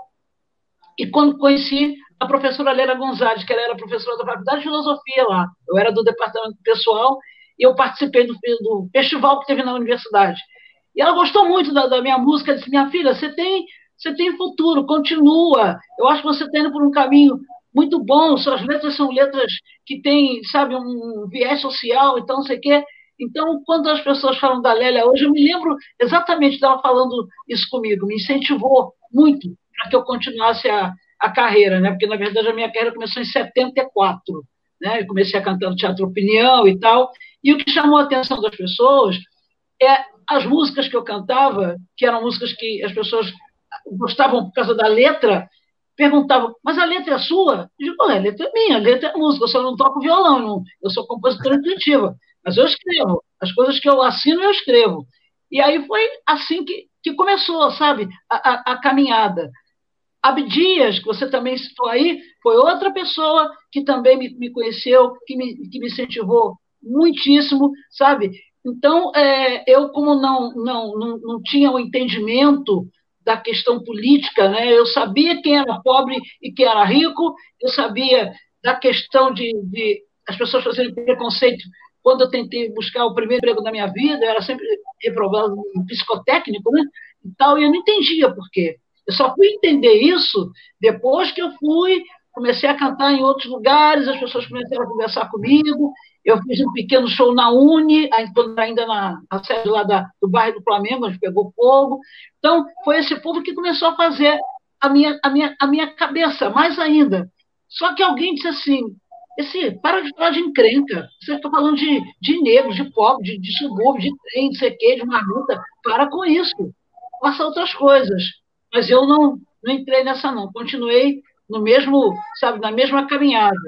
e quando conheci a professora Lélia Gonzalez, que ela era professora da Faculdade de Filosofia lá, eu era do departamento pessoal, e eu participei do, do festival que teve na universidade. E ela gostou muito da, da minha música, disse, minha filha, você tem, você tem futuro, continua, eu acho que você está indo por um caminho muito bom, suas letras são letras que têm, sabe, um viés social, então não sei o quê. Então, quando as pessoas falam da Lélia hoje, eu me lembro exatamente dela falando isso comigo, me incentivou muito para que eu continuasse a, a carreira, né? Porque, na verdade, a minha carreira começou em setenta e quatro, né? Eu comecei a cantar no Teatro Opinião e tal, e o que chamou a atenção das pessoas é as músicas que eu cantava, que eram músicas que as pessoas gostavam por causa da letra, perguntavam, mas a letra é sua? Eu digo, a letra é minha, a letra é música, eu só não toco violão, não, eu sou compositora intuitiva, mas eu escrevo, as coisas que eu assino, eu escrevo. E aí foi assim que, que começou, sabe, a, a, a caminhada. Abdias, que você também citou aí, foi outra pessoa que também me, me conheceu, que me, que me incentivou muitíssimo, sabe? Então, é, eu, como não, não, não, não tinha o entendimento da questão política, né? Eu sabia quem era pobre e quem era rico, eu sabia da questão de, de as pessoas fazerem preconceito. Quando eu tentei buscar o primeiro emprego da minha vida, eu era sempre reprovado no psicotécnico, né? E tal, e eu não entendia por quê. Eu só fui entender isso depois que eu fui, comecei a cantar em outros lugares, as pessoas começaram a conversar comigo, eu fiz um pequeno show na Uni, ainda na, na sede lá da, do bairro do Flamengo, onde pegou fogo. Então, foi esse povo que começou a fazer a minha, a minha, a minha cabeça, mais ainda. Só que alguém disse assim, esse, para de falar de encrenca, você está falando de, de negro, de pobre, de, de subúrbio, de trem, de sei quê, de marmita, para com isso, faça outras coisas. Mas eu não, não entrei nessa, não. Continuei no mesmo, sabe, na mesma caminhada.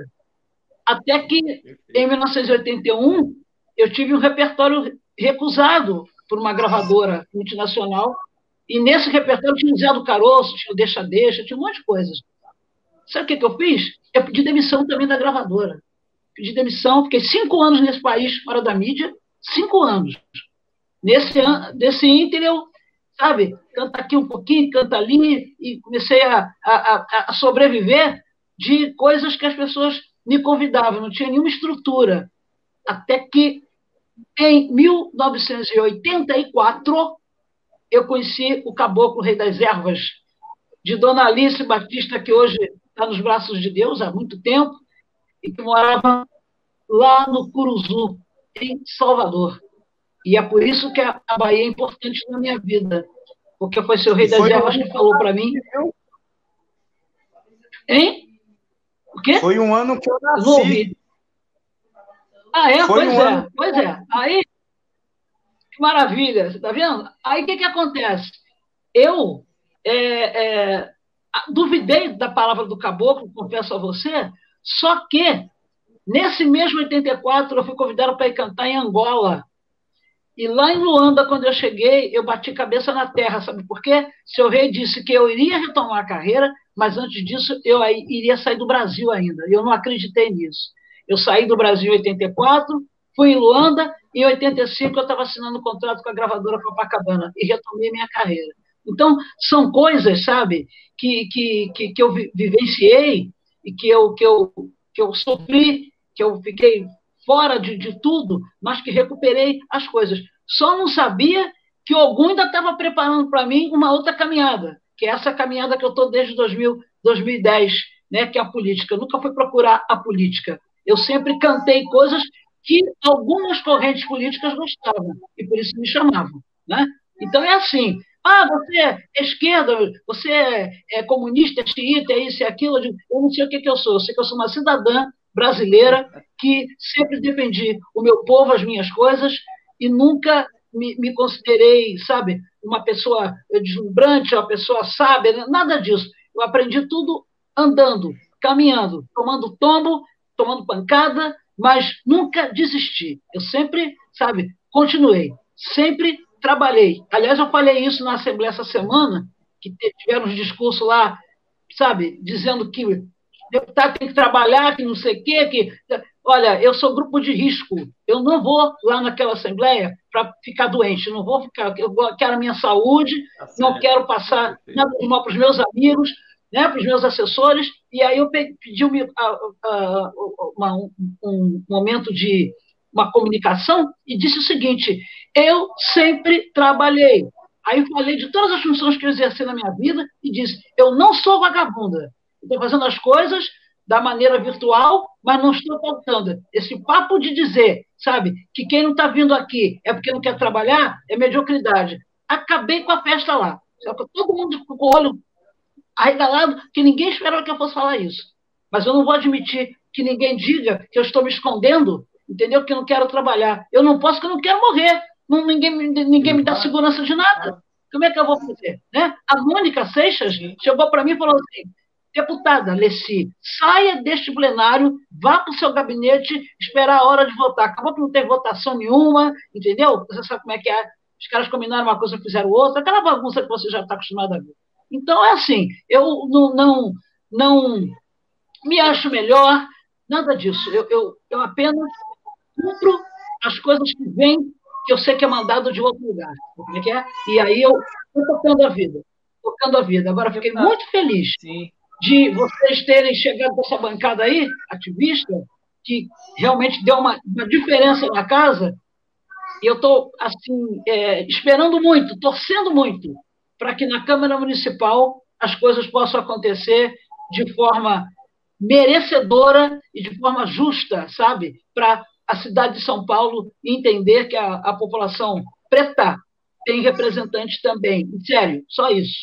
Até que, em mil novecentos e oitenta e um, eu tive um repertório recusado por uma gravadora multinacional, e nesse repertório tinha o Zé do Caroço, tinha o Deixa Deixa, tinha um monte de coisas. Sabe o que, que eu fiz? Eu pedi demissão também da gravadora. Pedi demissão, fiquei cinco anos nesse país, fora da mídia, cinco anos. Nesse, nesse ínter, eu, sabe, canta aqui um pouquinho, canta ali, e comecei a, a, a sobreviver de coisas que as pessoas me convidavam, não tinha nenhuma estrutura. Até que, em mil novecentos e oitenta e quatro, eu conheci o Caboclo Rei das Ervas, de Dona Alice Batista, que hoje está nos braços de Deus há muito tempo, e que morava lá no Curuzu, em Salvador. E é por isso que a Bahia é importante na minha vida, porque foi seu Rei das Ervas que falou para mim. Hein? O quê? Foi um ano que eu nasci. Não ouvi. Ah, é? Foi Pois um é, ano... pois é. Aí, Que maravilha, você está vendo? Aí o que, que acontece? Eu é, é, duvidei da palavra do caboclo, confesso a você, só que nesse mesmo oitenta e quatro eu fui convidado para ir cantar em Angola. E lá em Luanda, quando eu cheguei, eu bati cabeça na terra, sabe por quê? Seu rei disse que eu iria retomar a carreira, mas antes disso eu iria sair do Brasil ainda. Eu não acreditei nisso. Eu saí do Brasil em oitenta e quatro, fui em Luanda, e em oitenta e cinco eu estava assinando um contrato com a gravadora Copacabana e retomei minha carreira. Então, são coisas, sabe, que, que, que, que eu vivenciei e que eu, que, eu, que eu sofri, que eu fiquei fora de, de tudo, mas que recuperei as coisas. Só não sabia que o Ogum ainda estava preparando para mim uma outra caminhada, que é essa caminhada que eu estou desde dois mil, dois mil e dez, né, que é a política. Eu nunca fui procurar a política. Eu sempre cantei coisas que algumas correntes políticas gostavam, e por isso me chamavam. Né? Então é assim, ah, você é esquerda, você é comunista, é xiita, é isso e aquilo. Eu não sei o que, que eu sou, eu sei que eu sou uma cidadã brasileira que sempre defendi o meu povo, as minhas coisas, e nunca me, me considerei, sabe, uma pessoa deslumbrante, uma pessoa sábia, nada disso. Eu aprendi tudo andando, caminhando, tomando tombo, tomando pancada, mas nunca desisti. Eu sempre, sabe, continuei, sempre trabalhei. Aliás, eu falei isso na Assembleia essa semana, que tiveram uns discursos lá, sabe, dizendo que deputado tem que trabalhar, que não sei o quê, que... Olha, eu sou grupo de risco, eu não vou lá naquela Assembleia para ficar doente, não vou ficar, eu quero a minha saúde, tá, não quero passar nada de mal para os meus amigos, né, para os meus assessores, e aí eu pedi uma, uma, um, um momento de uma comunicação e disse o seguinte, eu sempre trabalhei. Aí eu falei de todas as funções que eu exerci na minha vida e disse, eu não sou vagabunda, estou fazendo as coisas da maneira virtual, mas não estou faltando. Esse papo de dizer, sabe, que quem não está vindo aqui é porque não quer trabalhar, é mediocridade. Acabei com a festa lá. Todo mundo com o olho arregalado, que ninguém esperava que eu fosse falar isso. Mas eu não vou admitir que ninguém diga que eu estou me escondendo, entendeu? Que eu não quero trabalhar. Eu não posso, porque eu não quero morrer. Não, ninguém, ninguém me dá segurança de nada. Como é que eu vou fazer? Né? A Mônica Seixas chegou para mim e falou assim, deputada Leci, saia deste plenário, vá para o seu gabinete esperar a hora de votar. Acabou que não tem votação nenhuma, entendeu? Você sabe como é que é. Os caras combinaram uma coisa e fizeram outra. Aquela bagunça que você já está acostumado a ver. Então, é assim, eu não, não, não me acho melhor, nada disso. Eu, eu, eu apenas cumpro as coisas que vêm, que eu sei que é mandado de outro lugar. Como é que é? E aí eu estou tocando a vida. Tocando a vida. Agora, fiquei muito feliz Sim. de vocês terem chegado com essa bancada aí, ativista, que realmente deu uma, uma diferença na casa, e eu estou, assim, é, esperando muito, torcendo muito, para que na Câmara Municipal as coisas possam acontecer de forma merecedora e de forma justa, sabe? Para a cidade de São Paulo entender que a, a população preta tem representante também. Sério, só isso.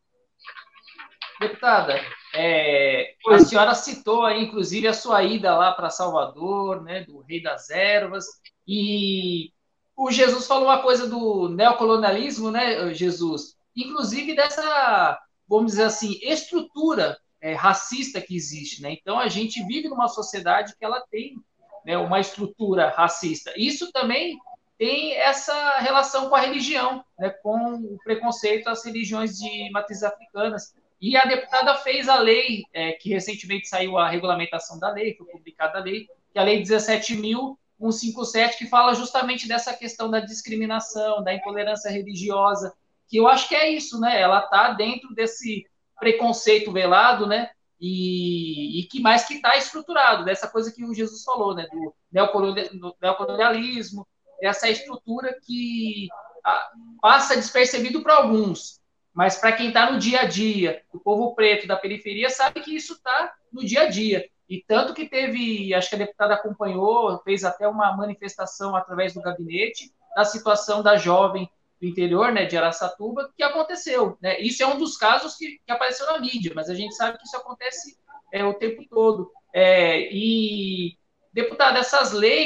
Deputada, é, a senhora citou aí, inclusive, a sua ida lá para Salvador, né, do Rei das Ervas, e o Jesus falou uma coisa do neocolonialismo, né, Jesus? Inclusive dessa, vamos dizer assim, estrutura é, racista que existe, né? Então, a gente vive numa sociedade que ela tem, né, uma estrutura racista. Isso também tem essa relação com a religião, né, com o preconceito às religiões de matrizes africanas. E a deputada fez a lei, é, que recentemente saiu a regulamentação da lei, foi publicada a lei, que é a Lei dezessete mil cento e cinquenta e sete, que fala justamente dessa questão da discriminação, da intolerância religiosa, que eu acho que é isso, né? Ela está dentro desse preconceito velado, né? E, e que mais que está estruturado, dessa coisa que o Jesus falou, né? Do neocolonialismo, essa estrutura que a, passa despercebido para alguns, mas para quem está no dia a dia, o povo preto da periferia sabe que isso está no dia a dia. E tanto que teve, acho que a deputada acompanhou, fez até uma manifestação através do gabinete, da situação da jovem do interior, né, de Araçatuba, que aconteceu. Né? Isso é um dos casos que, que apareceu na mídia, mas a gente sabe que isso acontece é, o tempo todo. É, e, deputada, essas leis,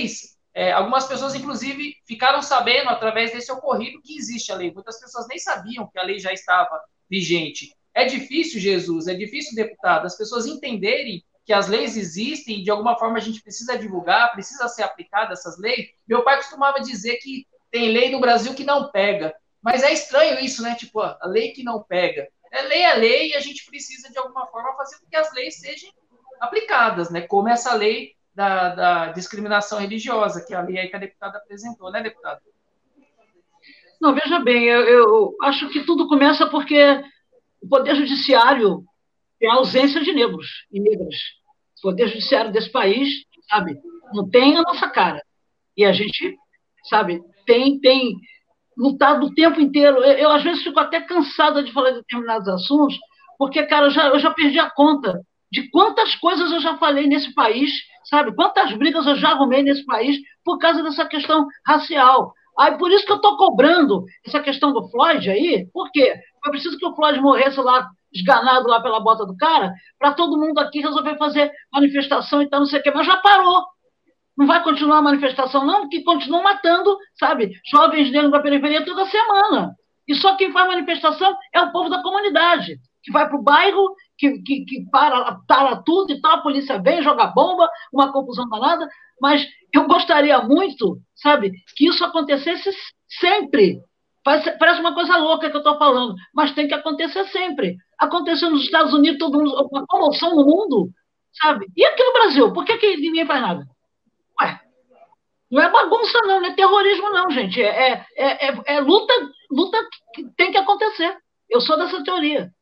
É, algumas pessoas, inclusive, ficaram sabendo, através desse ocorrido, que existe a lei. Muitas pessoas nem sabiam que a lei já estava vigente. É difícil, Jesus, é difícil, deputado, as pessoas entenderem que as leis existem e, de alguma forma, a gente precisa divulgar, precisa ser aplicada essas leis. Meu pai costumava dizer que tem lei no Brasil que não pega. Mas é estranho isso, né? Tipo, a lei que não pega. É lei é lei e a gente precisa, de alguma forma, fazer com que as leis sejam aplicadas, né? Como essa lei da, da discriminação religiosa, que a lei aí que a deputada apresentou, né, deputada? Não, veja bem, eu, eu acho que tudo começa porque o Poder Judiciário tem a ausência de negros e negras. O Poder Judiciário desse país, sabe, não tem a nossa cara. E a gente, sabe, tem, tem lutado o tempo inteiro. Eu, eu, às vezes, fico até cansada de falar de determinados assuntos, porque, cara, eu já, eu já perdi a conta de quantas coisas eu já falei nesse país, sabe? Quantas brigas eu já arrumei nesse país por causa dessa questão racial. Aí, por isso que eu estou cobrando essa questão do Floyd aí, por quê? Foi preciso que o Floyd morresse lá, esganado lá pela bota do cara, para todo mundo aqui resolver fazer manifestação e tal, não sei o quê, mas já parou. Não vai continuar a manifestação, não, porque continuam matando, sabe, jovens negros da periferia toda semana. E só quem faz manifestação é o povo da comunidade, que vai para o bairro, que, que, que para, para tudo e tal, a polícia vem, joga bomba, uma confusão danada, mas eu gostaria muito, sabe, que isso acontecesse sempre. Parece, parece uma coisa louca que eu estou falando, mas tem que acontecer sempre. Aconteceu nos Estados Unidos, todo mundo, uma comoção no mundo, sabe? E aqui no Brasil, por que, que ninguém faz nada? Ué, não é bagunça, não, não é terrorismo, não, gente. É, é, é, é luta, luta que tem que acontecer. Eu sou dessa teoria.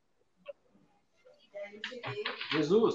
Jesus.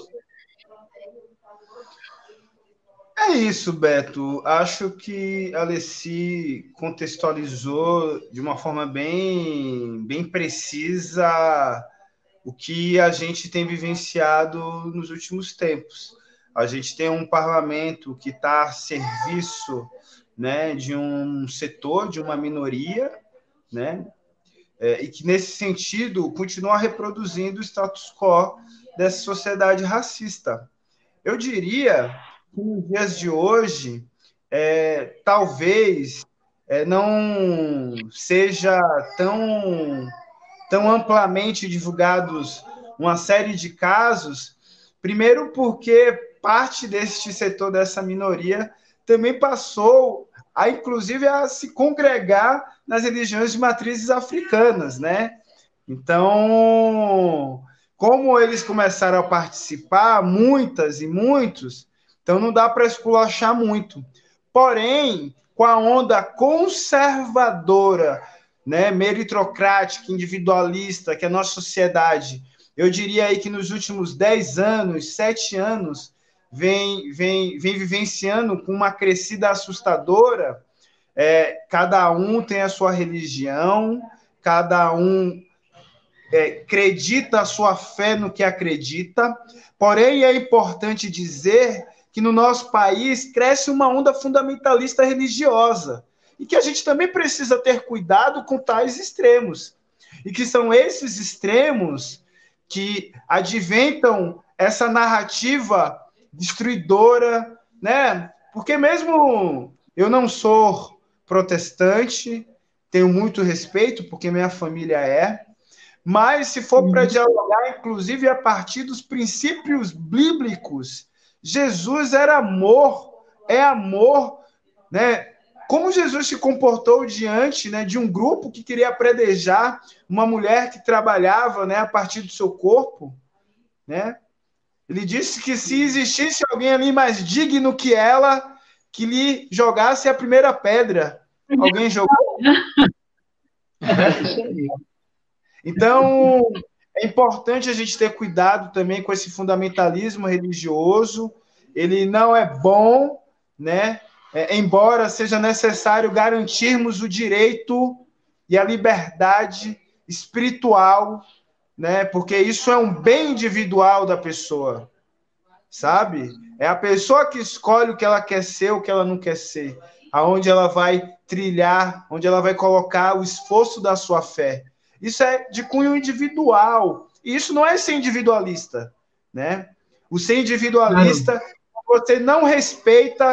É isso, Beto. Acho que a Alessi contextualizou de uma forma bem, bem precisa o que a gente tem vivenciado nos últimos tempos. A gente tem um parlamento que está a serviço, né, de um setor, de uma minoria, né, é, e que, nesse sentido, continua reproduzindo o status quo dessa sociedade racista. Eu diria que, nos dias de hoje, é, talvez é, não seja tão, tão amplamente divulgados uma série de casos, primeiro porque parte deste setor, dessa minoria, também passou a, inclusive, a se congregar nas religiões de matrizes africanas, né? Então, como eles começaram a participar, muitas e muitos, então não dá para esculachar muito. Porém, com a onda conservadora, né, meritocrática, individualista, que é a nossa sociedade, eu diria aí que nos últimos dez anos, sete anos, vem, vem, vem vivenciando com uma crescida assustadora. É, cada um tem a sua religião, cada um é, acredita a sua fé no que acredita, porém é importante dizer que no nosso país cresce uma onda fundamentalista religiosa e que a gente também precisa ter cuidado com tais extremos, e que são esses extremos que adventam essa narrativa destruidora, né? Porque mesmo eu não sou protestante, tenho muito respeito, porque minha família é, mas se for para dialogar, inclusive a partir dos princípios bíblicos, Jesus era amor, é amor, né? Como Jesus se comportou diante, né, de um grupo que queria apredejar uma mulher que trabalhava, né, a partir do seu corpo, né? Ele disse que se existisse alguém ali mais digno que ela, que lhe jogasse a primeira pedra. Alguém jogou? Então, é importante a gente ter cuidado também com esse fundamentalismo religioso. Ele não é bom, né? É, embora seja necessário garantirmos o direito e a liberdade espiritual, né? Porque isso é um bem individual da pessoa, sabe? É a pessoa que escolhe o que ela quer ser, o que ela não quer ser, aonde ela vai trilhar, onde ela vai colocar o esforço da sua fé. Isso é de cunho individual. E isso não é ser individualista, né? O ser individualista, você não respeita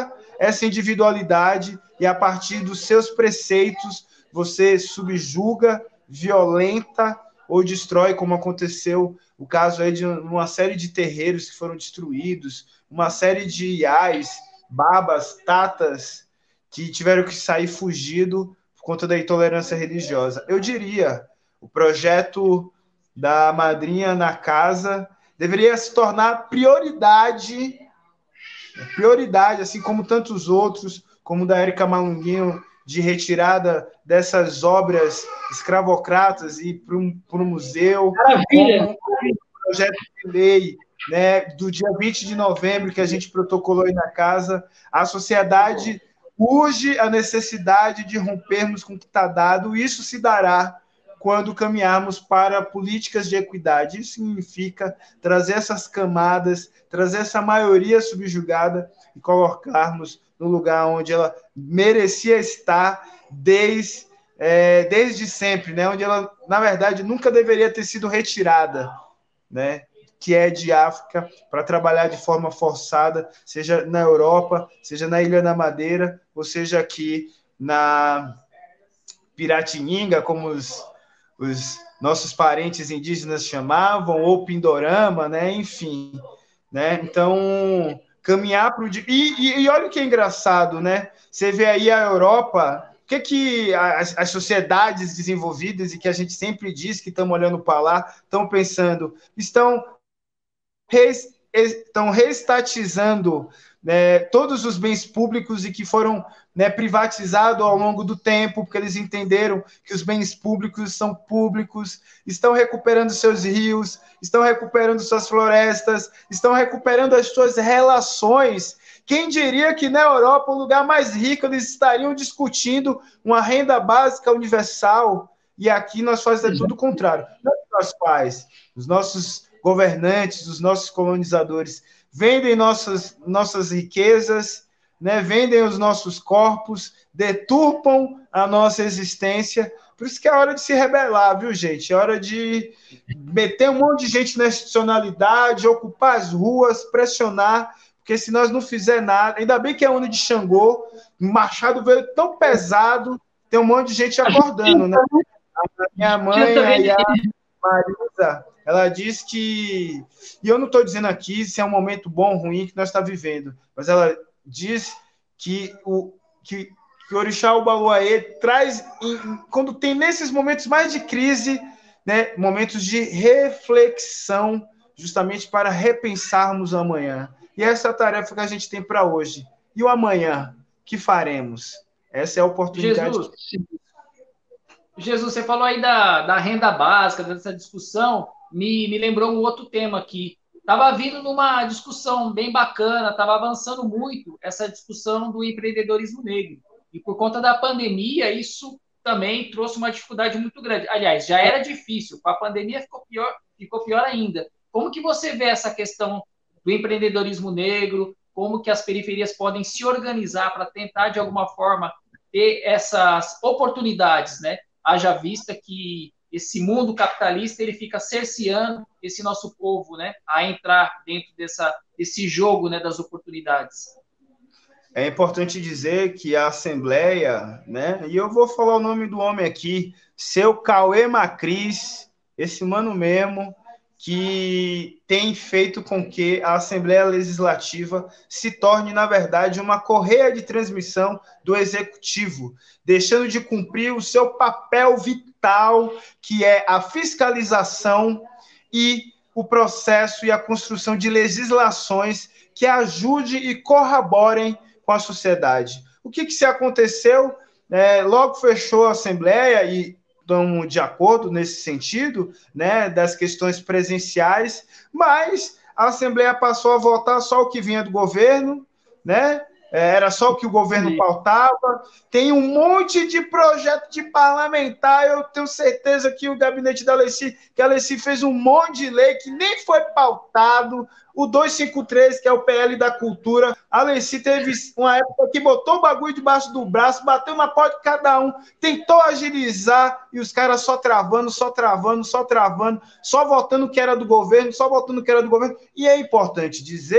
essa individualidade e, a partir dos seus preceitos, você subjuga, violenta ou destrói, como aconteceu o caso aí de uma série de terreiros que foram destruídos, uma série de iais, babas, tatas, que tiveram que sair fugido por conta da intolerância religiosa. Eu diria, o projeto da Madrinha na Casa deveria se tornar prioridade, prioridade, assim como tantos outros, como o da Érica Malunguinho, de retirada dessas obras escravocratas e para um, para um museu. Maravilha! Um projeto de lei, né, do dia vinte de novembro, que a gente protocolou aí na casa. A sociedade urge a necessidade de rompermos com o que está dado. Isso se dará quando caminharmos para políticas de equidade. Isso significa trazer essas camadas, trazer essa maioria subjugada e colocarmos no lugar onde ela merecia estar desde, é, desde sempre, né? Onde ela, na verdade, nunca deveria ter sido retirada, né? Que é de África, para trabalhar de forma forçada, seja na Europa, seja na Ilha da Madeira, ou seja aqui na Piratininga, como os, os nossos parentes indígenas chamavam, ou Pindorama, né? Enfim, né? Então, caminhar para o... E, e, e olha o que é engraçado, né? Você vê aí a Europa, o que, que as, as sociedades desenvolvidas, e que a gente sempre diz que estamos olhando para lá, estão pensando, estão, res, estão reestatizando, né, todos os bens públicos e que foram, né, privatizados ao longo do tempo, porque eles entenderam que os bens públicos são públicos, estão recuperando seus rios, estão recuperando suas florestas, estão recuperando as suas relações. Quem diria que na Europa, o lugar mais rico, eles estariam discutindo uma renda básica universal, e aqui nós fazemos tudo o contrário. Não é que nós faz, os nossos governantes, os nossos colonizadores vendem nossas, nossas riquezas, né, vendem os nossos corpos, deturpam a nossa existência. Por isso que é hora de se rebelar, viu, gente? É hora de meter um monte de gente na institucionalidade, ocupar as ruas, pressionar, porque se nós não fizer nada, ainda bem que é ano de Xangô, o Machado veio tão pesado, tem um monte de gente acordando, né? A minha mãe, aí a Marisa, ela diz que, e eu não estou dizendo aqui se é um momento bom ou ruim que nós estamos vivendo, mas ela diz que o, que, que o Orixá Ubaluaê traz, em, quando tem nesses momentos mais de crise, né, momentos de reflexão, justamente para repensarmos o amanhã. E essa é a tarefa que a gente tem para hoje. E o amanhã, que faremos? Essa é a oportunidade. Jesus, Jesus, você falou aí da, da renda básica, dessa discussão, me, me lembrou um outro tema aqui. Estava vindo numa discussão bem bacana, estava avançando muito essa discussão do empreendedorismo negro. E por conta da pandemia, isso também trouxe uma dificuldade muito grande. Aliás, já era difícil, com a pandemia ficou pior, ficou pior ainda. Como que você vê essa questão do empreendedorismo negro? Como que as periferias podem se organizar para tentar, de alguma forma, ter essas oportunidades, né? Haja vista que esse mundo capitalista ele fica cerceando esse nosso povo, né, a entrar dentro dessa, desse jogo, né, das oportunidades. É importante dizer que a Assembleia, né, e eu vou falar o nome do homem aqui, seu Cauê Macris, esse mano mesmo, que tem feito com que a Assembleia Legislativa se torne, na verdade, uma correia de transmissão do Executivo, deixando de cumprir o seu papel vital, que é a fiscalização e o processo e a construção de legislações que ajude e corroborem com a sociedade. O que, que se aconteceu? É, logo fechou a Assembleia e estão de acordo nesse sentido, né, das questões presenciais, mas a Assembleia passou a votar só o que vinha do governo, né? Era só o que o governo Sim. pautava. Tem um monte de projeto de parlamentar, eu tenho certeza que o gabinete da Alessi, que a Alessi fez um monte de lei que nem foi pautado. O duzentos e cinquenta e três, que é o P L da cultura, a Alessi teve uma época que botou o bagulho debaixo do braço, bateu uma porta de cada um, tentou agilizar, e os caras só travando, só travando, só travando, só votando o que era do governo, só votando o que era do governo. E é importante dizer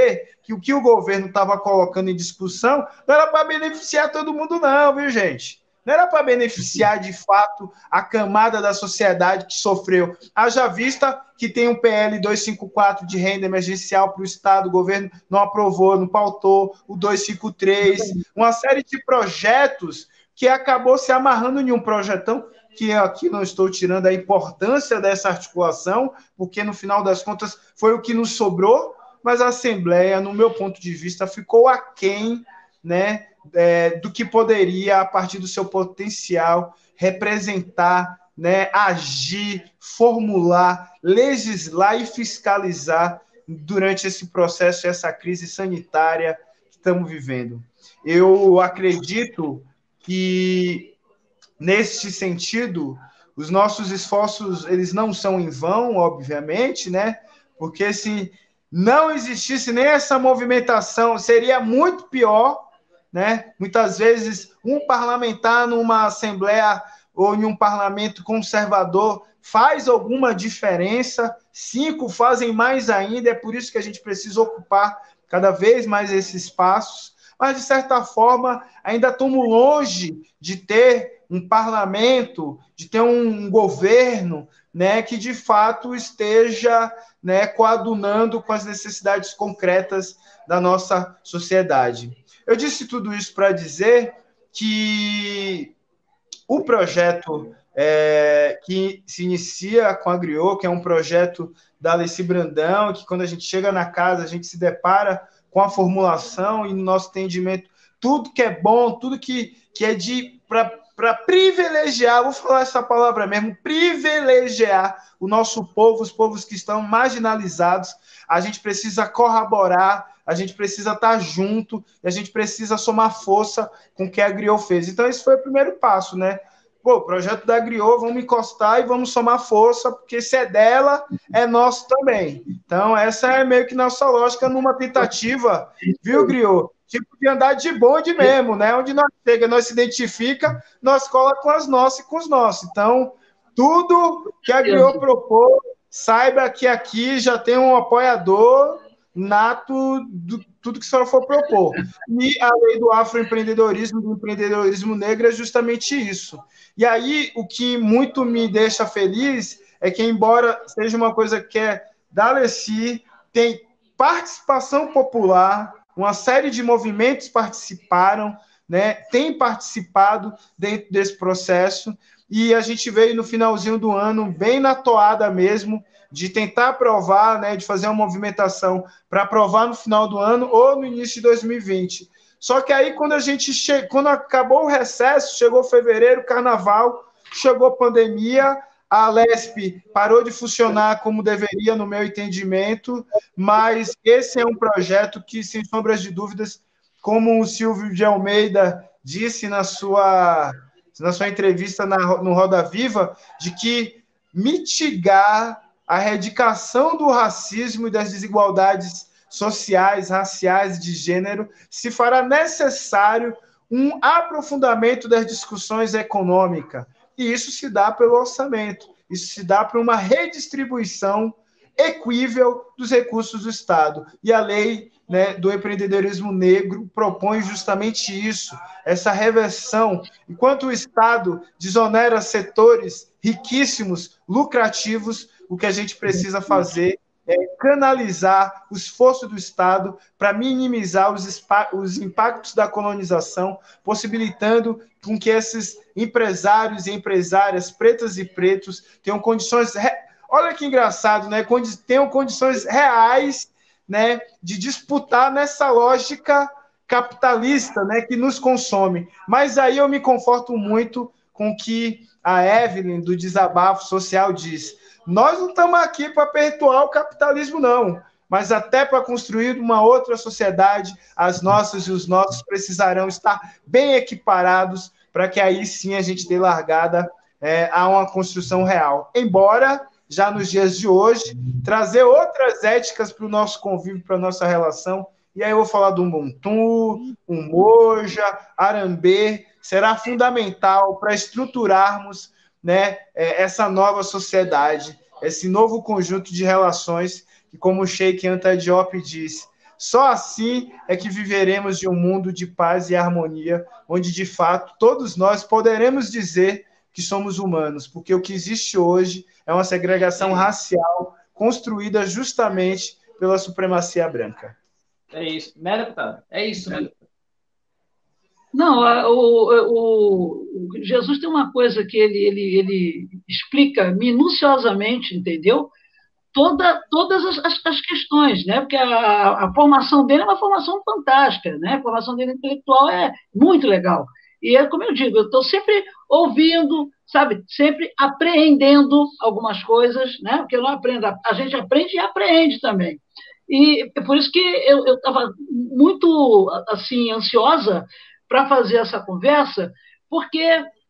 que o que o governo estava colocando em discussão não era para beneficiar todo mundo não, viu, gente? Não era para beneficiar, de fato, a camada da sociedade que sofreu. Haja vista que tem um P L duzentos e cinquenta e quatro de renda emergencial para o Estado, o governo não aprovou, não pautou, o duzentos e cinquenta e três, uma série de projetos que acabou se amarrando em um projetão, que aqui não estou tirando a importância dessa articulação, porque, no final das contas, foi o que nos sobrou, mas a Assembleia, no meu ponto de vista, ficou aquém, né, É, do que poderia, a partir do seu potencial, representar, né, agir, formular, legislar e fiscalizar durante esse processo, essa crise sanitária que estamos vivendo. Eu acredito que, neste sentido, os nossos esforços, eles não são em vão, obviamente, né, porque se não existisse nem essa movimentação, seria muito pior, né? Muitas vezes, um parlamentar numa assembleia ou em um parlamento conservador faz alguma diferença, cinco fazem mais ainda, é por isso que a gente precisa ocupar cada vez mais esses espaços, mas, de certa forma, ainda estamos longe de ter um parlamento, de ter um governo, né, que, de fato, esteja, né, coadunando com as necessidades concretas da nossa sociedade. Eu disse tudo isso para dizer que o projeto é, que se inicia com a Griot, que é um projeto da Alessi Brandão, que quando a gente chega na casa, a gente se depara com a formulação e no nosso entendimento, tudo que é bom, tudo que, que é de para privilegiar, vou falar essa palavra mesmo, privilegiar o nosso povo, os povos que estão marginalizados, a gente precisa corroborar, a gente precisa estar junto, e a gente precisa somar força com o que a Griot fez. Então, esse foi o primeiro passo, né? Pô, o projeto da Griot, vamos encostar e vamos somar força, porque se é dela, é nosso também. Então, essa é meio que nossa lógica numa tentativa, viu, Griot? Tipo de andar de bonde mesmo, né? Onde nós chega, nós se identifica, nós cola com as nossas e com os nossos. Então, tudo que a Griot propôs, saiba que aqui já tem um apoiador nato do tudo que a senhora for propor. E a lei do afroempreendedorismo, do empreendedorismo negro, é justamente isso. E aí, o que muito me deixa feliz é que, embora seja uma coisa que é da Alessi, tem participação popular, uma série de movimentos participaram, né, tem participado dentro desse processo, e a gente veio no finalzinho do ano, bem na toada mesmo, de tentar aprovar, né, de fazer uma movimentação para aprovar no final do ano ou no início de dois mil e vinte. Só que aí, quando a gente che... quando acabou o recesso, chegou fevereiro, carnaval, chegou pandemia, a Alesp parou de funcionar como deveria, no meu entendimento, mas esse é um projeto que, sem sombras de dúvidas, como o Silvio de Almeida disse na sua, na sua entrevista na, no Roda Viva, de que mitigar a erradicação do racismo e das desigualdades sociais, raciais, de gênero, se fará necessário um aprofundamento das discussões econômicas. E isso se dá pelo orçamento, isso se dá por uma redistribuição equível dos recursos do Estado. E a lei, né, do empreendedorismo negro propõe justamente isso, essa reversão. Enquanto o Estado desonera setores riquíssimos, lucrativos, o que a gente precisa fazer é canalizar o esforço do Estado para minimizar os, os impactos da colonização, possibilitando com que esses empresários e empresárias, pretas e pretos, tenham condições... Re... Olha que engraçado, né? Tenham condições reais, né, de disputar nessa lógica capitalista, né, que nos consome. Mas aí eu me conforto muito com o que a Evelyn, do Desabafo Social, diz. Nós não estamos aqui para perpetuar o capitalismo, não, mas até para construir uma outra sociedade, as nossas e os nossos precisarão estar bem equiparados para que aí sim a gente dê largada é, a uma construção real. Embora, já nos dias de hoje, trazer outras éticas para o nosso convívio, para a nossa relação, e aí eu vou falar do Ubuntu, o Moja, Arambê, será fundamental para estruturarmos, né, essa nova sociedade, esse novo conjunto de relações que, como o Sheikh Anta Diop disse, Só assim é que viveremos de um mundo de paz e harmonia, onde, de fato, todos nós poderemos dizer que somos humanos, porque o que existe hoje é uma segregação racial construída justamente pela supremacia branca. É isso. Né, deputado? É isso, né, deputado? Não, o, o, o, Jesus tem uma coisa que ele, ele, ele explica minuciosamente, entendeu? Toda, todas as, as, as questões, né? Porque a, a formação dele é uma formação fantástica, né? A formação dele intelectual é muito legal. E é como eu digo, eu estou sempre ouvindo, sabe? Sempre apreendendo algumas coisas, né? Porque eu não aprendo, a gente aprende e aprende também. E é por isso que eu estava muito assim ansiosa para fazer essa conversa, porque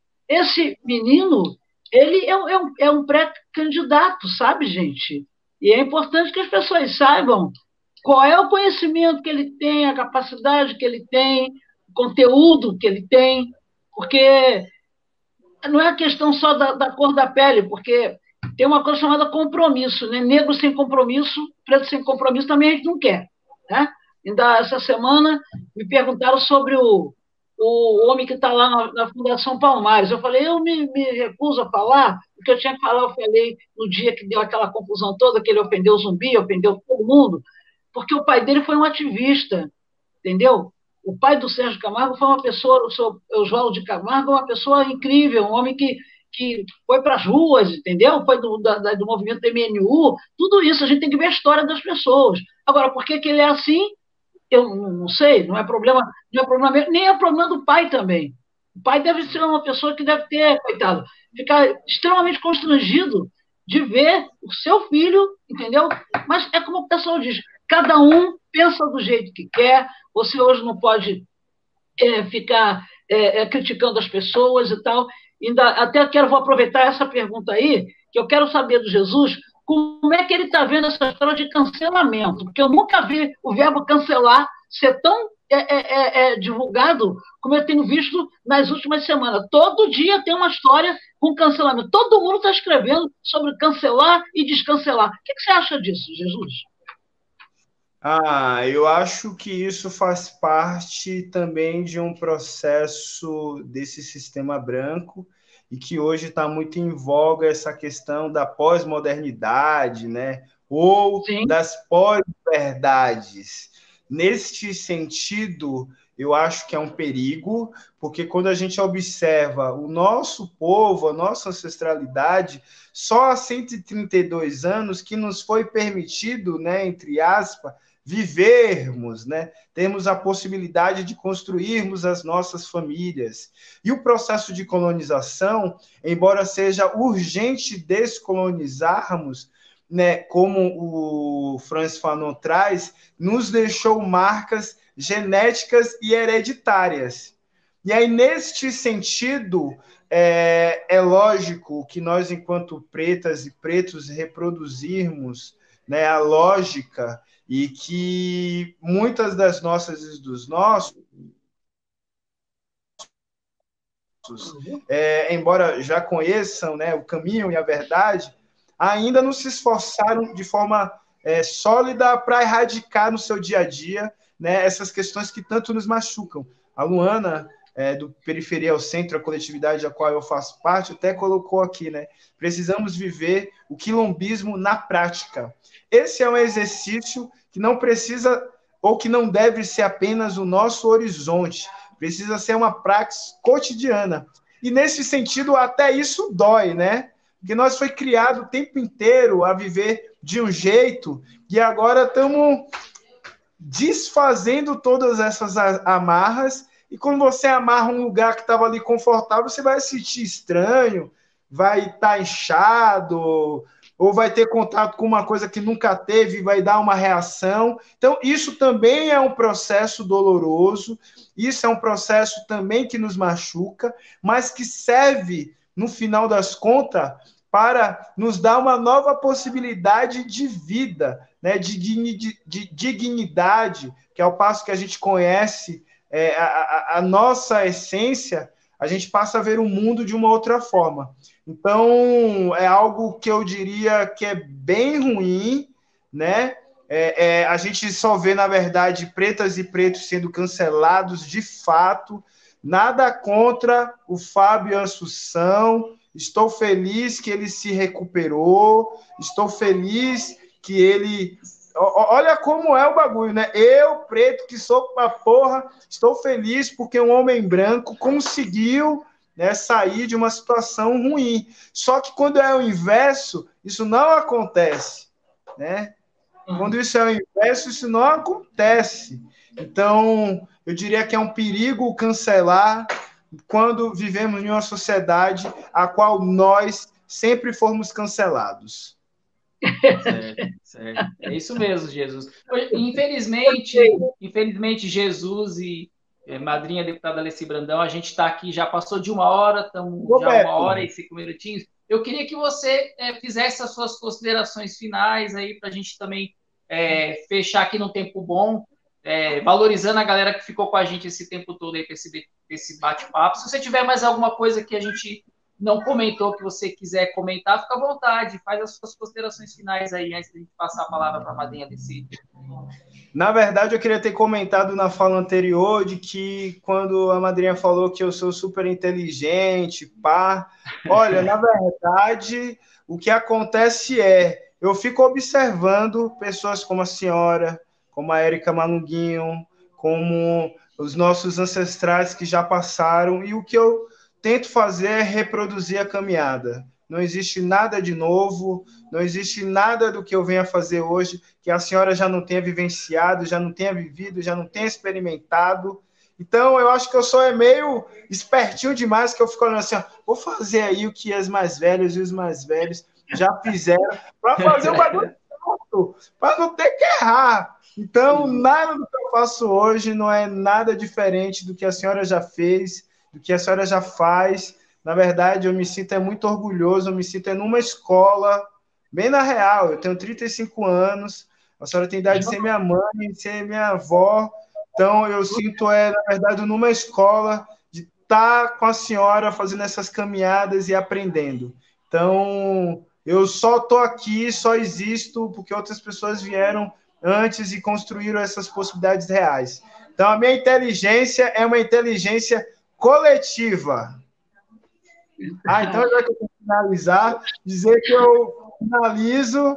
esse menino ele é, é um, é um pré-candidato, sabe, gente? E é importante que as pessoas saibam qual é o conhecimento que ele tem, a capacidade que ele tem, o conteúdo que ele tem, porque não é questão só da, da cor da pele, porque tem uma coisa chamada compromisso, né? Negro sem compromisso, preto sem compromisso também a gente não quer, né? Ainda essa semana me perguntaram sobre o, o homem que está lá na, na Fundação Palmares. Eu falei, eu me, me recuso a falar, o que eu tinha que falar, eu falei no dia que deu aquela confusão toda, que ele ofendeu o Zumbi, ofendeu todo mundo, porque o pai dele foi um ativista, entendeu? O pai do Sérgio Camargo foi uma pessoa, o seu Oswaldo de Camargo, uma pessoa incrível, um homem que, que foi para as ruas, entendeu? Foi do, da, do movimento M N U, tudo isso, a gente tem que ver a história das pessoas. Agora, por que, que ele é assim? Eu não sei, não é problema, não é problema mesmo, nem é problema do pai também. O pai deve ser uma pessoa que deve ter, coitado, ficar extremamente constrangido de ver o seu filho, entendeu? Mas é como o pessoal diz, cada um pensa do jeito que quer, você hoje não pode é, ficar é, é, criticando as pessoas e tal. Ainda, até quero, vou aproveitar essa pergunta aí, que eu quero saber do Jesus, como é que ele está vendo essa história de cancelamento? Porque eu nunca vi o verbo cancelar ser tão é, é, é, divulgado como eu tenho visto nas últimas semanas. Todo dia tem uma história com cancelamento. Todo mundo está escrevendo sobre cancelar e descancelar. O que, que você acha disso, Jesus? Ah, eu acho que isso faz parte também de um processo desse sistema branco e que hoje está muito em voga essa questão da pós-modernidade, né? Ou Sim. das pós-verdades. Neste sentido, eu acho que é um perigo, porque quando a gente observa o nosso povo, a nossa ancestralidade, só há cento e trinta e dois anos que nos foi permitido, né, entre aspas, vivermos, né? Temos a possibilidade de construirmos as nossas famílias. E o processo de colonização, embora seja urgente descolonizarmos, né, como o Francis Fanon traz, nos deixou marcas genéticas e hereditárias. E aí, neste sentido, é, é lógico que nós, enquanto pretas e pretos, reproduzirmos, né, a lógica e que muitas das nossas e dos nossos, é, embora já conheçam, né, o caminho e a verdade, ainda não se esforçaram de forma é, sólida para erradicar no seu dia a dia, né, essas questões que tanto nos machucam. A Luana, é, do Periferia ao Centro, a coletividade a qual eu faço parte, até colocou aqui, né, precisamos viver o quilombismo na prática. Esse é um exercício que não precisa ou que não deve ser apenas o nosso horizonte, precisa ser uma prática cotidiana. E nesse sentido, até isso dói, né? Porque nós foi criado o tempo inteiro a viver de um jeito e agora estamos desfazendo todas essas amarras. E quando você amarra um lugar que estava ali confortável, você vai se sentir estranho, vai estar tá inchado, ou vai ter contato com uma coisa que nunca teve e vai dar uma reação. Então, isso também é um processo doloroso, isso é um processo também que nos machuca, mas que serve, no final das contas, para nos dar uma nova possibilidade de vida, né, de, de, de dignidade, que ao passo que a gente conhece é, a, a nossa essência, a gente passa a ver o mundo de uma outra forma. Então, é algo que eu diria que é bem ruim, né? É, é, a gente só vê, na verdade, pretas e pretos sendo cancelados de fato. Nada contra o Fábio Assunção. Estou feliz que ele se recuperou. Estou feliz que ele... Olha como é o bagulho, né? Eu, preto, que sou uma porra, estou feliz porque um homem branco conseguiu, né, sair de uma situação ruim. Só que quando é o inverso, isso não acontece, né? Quando isso é o inverso, isso não acontece. Então, eu diria que é um perigo cancelar quando vivemos em uma sociedade a qual nós sempre fomos cancelados. Certo, certo. É isso mesmo, Jesus. Infelizmente, infelizmente, Jesus e é, madrinha deputada Alessi Brandão, a gente está aqui, já passou de uma hora, estamos já uma hora e cinco minutinhos. Eu queria que você é, fizesse as suas considerações finais aí para a gente também é, fechar aqui num tempo bom, é, valorizando a galera que ficou com a gente esse tempo todo aí para esse, esse bate-papo. Se você tiver mais alguma coisa que a gente não comentou, que você quiser comentar, fica à vontade, faz as suas considerações finais aí, antes de a gente passar a palavra para a madrinha desse. Na verdade, eu queria ter comentado na fala anterior de que quando a madrinha falou que eu sou super inteligente, pá, olha, na verdade, o que acontece é, eu fico observando pessoas como a senhora, como a Érica Malunguinho, como os nossos ancestrais que já passaram, e o que eu tento fazer é reproduzir a caminhada. Não existe nada de novo, não existe nada do que eu venha fazer hoje que a senhora já não tenha vivenciado, já não tenha vivido, já não tenha experimentado. Então, eu acho que eu sou é meio espertinho demais, que eu fico olhando assim, ó, vou fazer aí o que as mais velhas e os mais velhos já fizeram, para fazer o bagulho certo, para não ter que errar. Então, nada do que eu faço hoje não é nada diferente do que a senhora já fez, do que a senhora já faz. Na verdade, eu me sinto é muito orgulhoso, eu me sinto é numa escola, bem na real, eu tenho trinta e cinco anos, a senhora tem idade de ser minha mãe, de ser minha avó, então eu sinto, é, na verdade, numa escola, de estar com a senhora fazendo essas caminhadas e aprendendo. Então, eu só estou aqui, só existo porque outras pessoas vieram antes e construíram essas possibilidades reais. Então, a minha inteligência é uma inteligência coletiva. Ah, então, já que eu vou finalizar, dizer que eu finalizo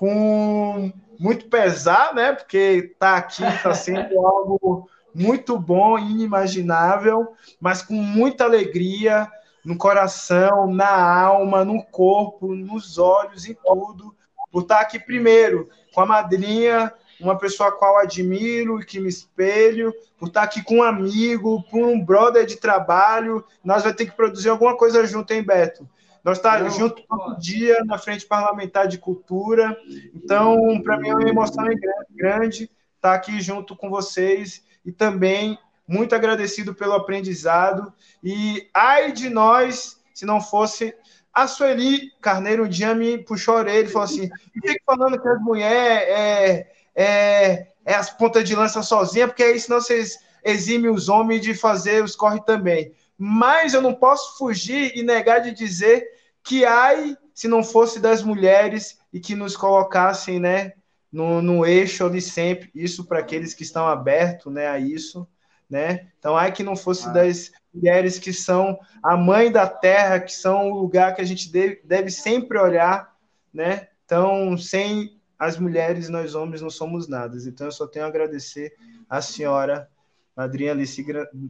com muito pesar, né? Porque estar tá aqui está sendo algo muito bom, inimaginável, mas com muita alegria no coração, na alma, no corpo, nos olhos, em tudo, por estar aqui primeiro com a madrinha, uma pessoa a qual admiro e que me espelho, por estar aqui com um amigo, com um brother de trabalho. Nós vamos ter que produzir alguma coisa junto, hein, Beto? Nós estamos juntos todo dia na Frente Parlamentar de Cultura. Então, para mim é uma emoção grande estar aqui junto com vocês e também muito agradecido pelo aprendizado. E ai de nós, se não fosse... A Sueli Carneiro um dia me puxou a orelha e falou assim, fica falando que as mulheres é, é, é as pontas de lança sozinha, porque aí senão vocês eximem os homens de fazer os corre também. Mas eu não posso fugir e negar de dizer que ai, se não fosse das mulheres e que nos colocassem, né, no, no eixo ali sempre, isso para aqueles que estão abertos, né, a isso, né? Então, ai que não fosse ah. das mulheres que são a mãe da terra, que são o lugar que a gente deve, deve sempre olhar, né? Então, sem as mulheres, nós homens não somos nada. Então, eu só tenho a agradecer à senhora madrinha Alessi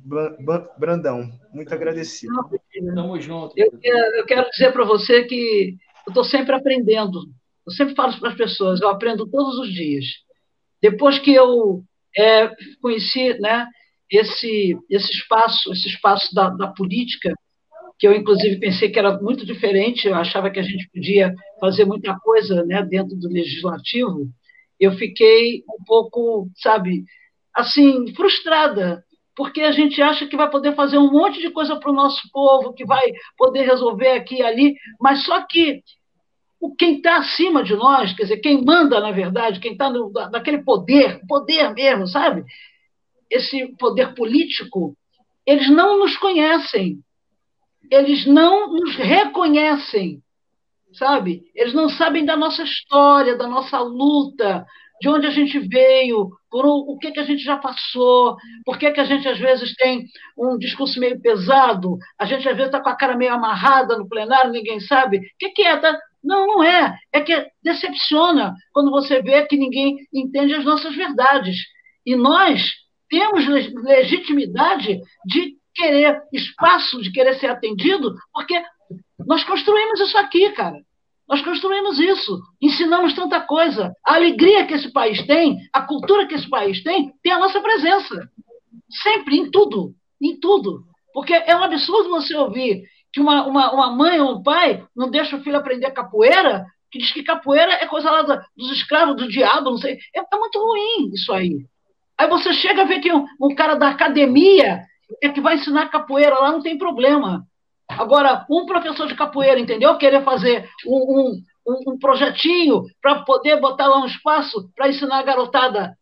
Brandão. Muito agradecido. Tamo junto. Eu quero, eu quero dizer para você que eu estou sempre aprendendo. Eu sempre falo para as pessoas, eu aprendo todos os dias. Depois que eu é, conheci, né, esse, esse espaço, esse espaço da, da política, que eu, inclusive, pensei que era muito diferente, eu achava que a gente podia fazer muita coisa, né, dentro do legislativo, eu fiquei um pouco, sabe, assim, frustrada, porque a gente acha que vai poder fazer um monte de coisa para o nosso povo, que vai poder resolver aqui e ali, mas só que quem está acima de nós, quer dizer, quem manda, na verdade, quem está naquele poder, poder mesmo, sabe? Esse poder político, eles não nos conhecem, eles não nos reconhecem, sabe? Eles não sabem da nossa história, da nossa luta, de onde a gente veio, por o, o que, que a gente já passou, por que, que a gente, às vezes, tem um discurso meio pesado, a gente, às vezes, está com a cara meio amarrada no plenário, ninguém sabe. O que, que é? Tá? Não, não é. É que decepciona quando você vê que ninguém entende as nossas verdades. E nós temos legitimidade de querer espaço, de querer ser atendido, porque nós construímos isso aqui, cara. Nós construímos isso, ensinamos tanta coisa. A alegria que esse país tem, a cultura que esse país tem, tem a nossa presença. Sempre, em tudo, em tudo. Porque é um absurdo você ouvir que uma, uma, uma mãe ou um pai não deixa o filho aprender capoeira, que diz que capoeira é coisa lá dos escravos, do diabo, não sei. É, é muito ruim isso aí. Aí você chega a ver que um, um cara da academia é que vai ensinar capoeira lá, não tem problema. Agora, um professor de capoeira, entendeu? Querer fazer um, um, um projetinho para poder botar lá um espaço para ensinar a garotada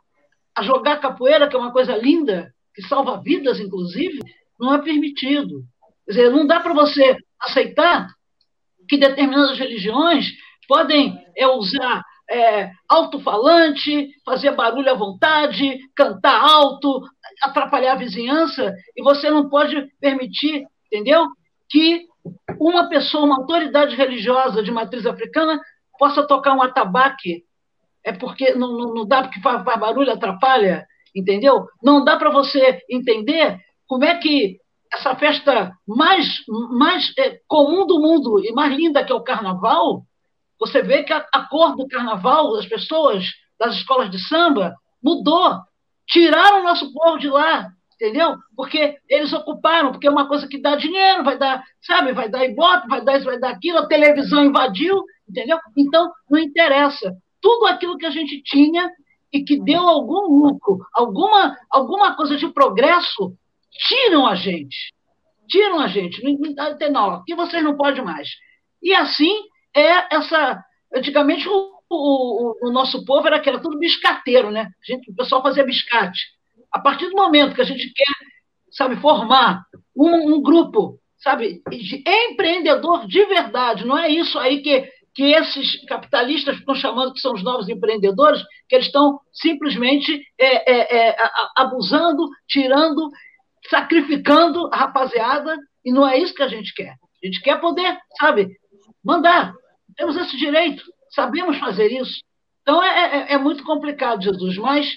a jogar capoeira, que é uma coisa linda, que salva vidas, inclusive, não é permitido. Quer dizer, não dá para você aceitar que determinadas religiões podem é, usar é, alto-falante, fazer barulho à vontade, cantar alto, atrapalhar a vizinhança, e você não pode permitir, entendeu? Que uma pessoa, uma autoridade religiosa de matriz africana possa tocar um atabaque, é porque não, não, não dá, porque faz, faz barulho, atrapalha, entendeu? Não dá para você entender como é que essa festa mais, mais é, comum do mundo e mais linda que é o carnaval, você vê que a, a cor do carnaval das pessoas, das escolas de samba, mudou. Tiraram o nosso povo de lá, entendeu? Porque eles ocuparam, porque é uma coisa que dá dinheiro, vai dar, sabe, vai dar ibope, vai dar isso, vai dar aquilo, a televisão invadiu, entendeu? Então, não interessa. Tudo aquilo que a gente tinha e que deu algum lucro, alguma, alguma coisa de progresso, tiram a gente. Tiram a gente. Não, não, aqui vocês não podem mais. E assim é essa... Antigamente, o, o, o nosso povo era, era tudo biscateiro, né? A gente, o pessoal fazia biscate. A partir do momento que a gente quer, sabe, formar um, um grupo, sabe, de empreendedor de verdade, não é isso aí que, que esses capitalistas estão chamando que são os novos empreendedores, que eles estão simplesmente é, é, é, abusando, tirando, sacrificando a rapaziada, e não é isso que a gente quer. A gente quer poder, sabe, mandar. Temos esse direito, sabemos fazer isso. Então, é, é, é muito complicado, Jesus, mas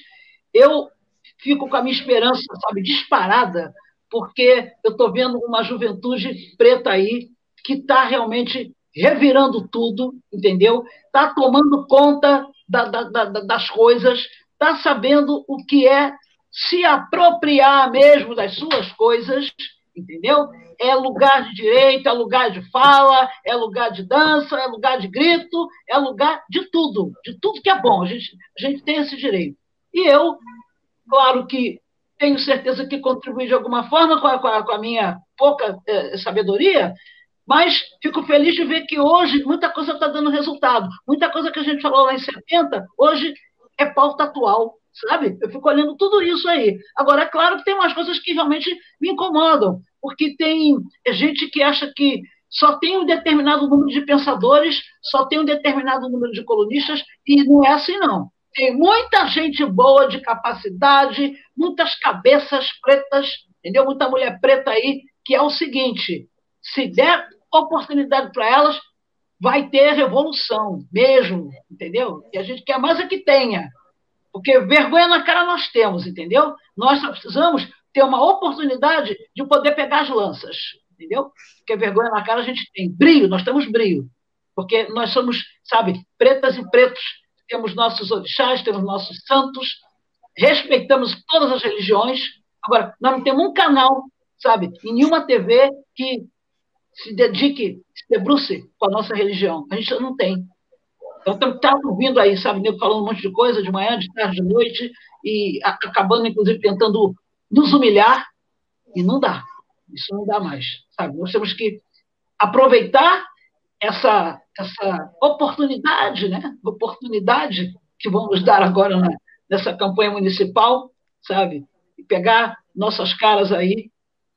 eu fico com a minha esperança, sabe, disparada, porque eu estou vendo uma juventude preta aí que está realmente revirando tudo, entendeu? Está tomando conta da, da, da, das coisas, está sabendo o que é se apropriar mesmo das suas coisas, entendeu? É lugar de direito, é lugar de fala, é lugar de dança, é lugar de grito, é lugar de tudo, de tudo que é bom. A gente, a gente tem esse direito. E eu, claro que tenho certeza que contribuí de alguma forma com a, com a, com a minha pouca eh, sabedoria, mas fico feliz de ver que hoje muita coisa está dando resultado. Muita coisa que a gente falou lá em setenta, hoje é pauta atual, sabe? Eu fico olhando tudo isso aí. Agora, é claro que tem umas coisas que realmente me incomodam, porque tem gente que acha que só tem um determinado número de pensadores, só tem um determinado número de colunistas, e não é assim, não. Tem muita gente boa de capacidade, muitas cabeças pretas, entendeu? Muita mulher preta aí, que é o seguinte, se der oportunidade para elas, vai ter revolução mesmo, entendeu? E a gente quer mais é que tenha, porque vergonha na cara nós temos, entendeu? Nós só precisamos ter uma oportunidade de poder pegar as lanças, entendeu? Porque vergonha na cara a gente tem. Brilho, nós temos brilho, porque nós somos, sabe, pretas e pretos, temos nossos orixás, temos nossos santos, respeitamos todas as religiões. Agora, nós não temos um canal, sabe, em nenhuma T V que se dedique, se debruce com a nossa religião. A gente não tem. Então, estamos ouvindo aí, sabe, nego falando um monte de coisa, de manhã, de tarde, de noite, e acabando, inclusive, tentando nos humilhar, e não dá. Isso não dá mais, sabe? Nós temos que aproveitar essa, essa oportunidade, né? Oportunidade que vamos dar agora na, nessa campanha municipal, sabe? E pegar nossas caras aí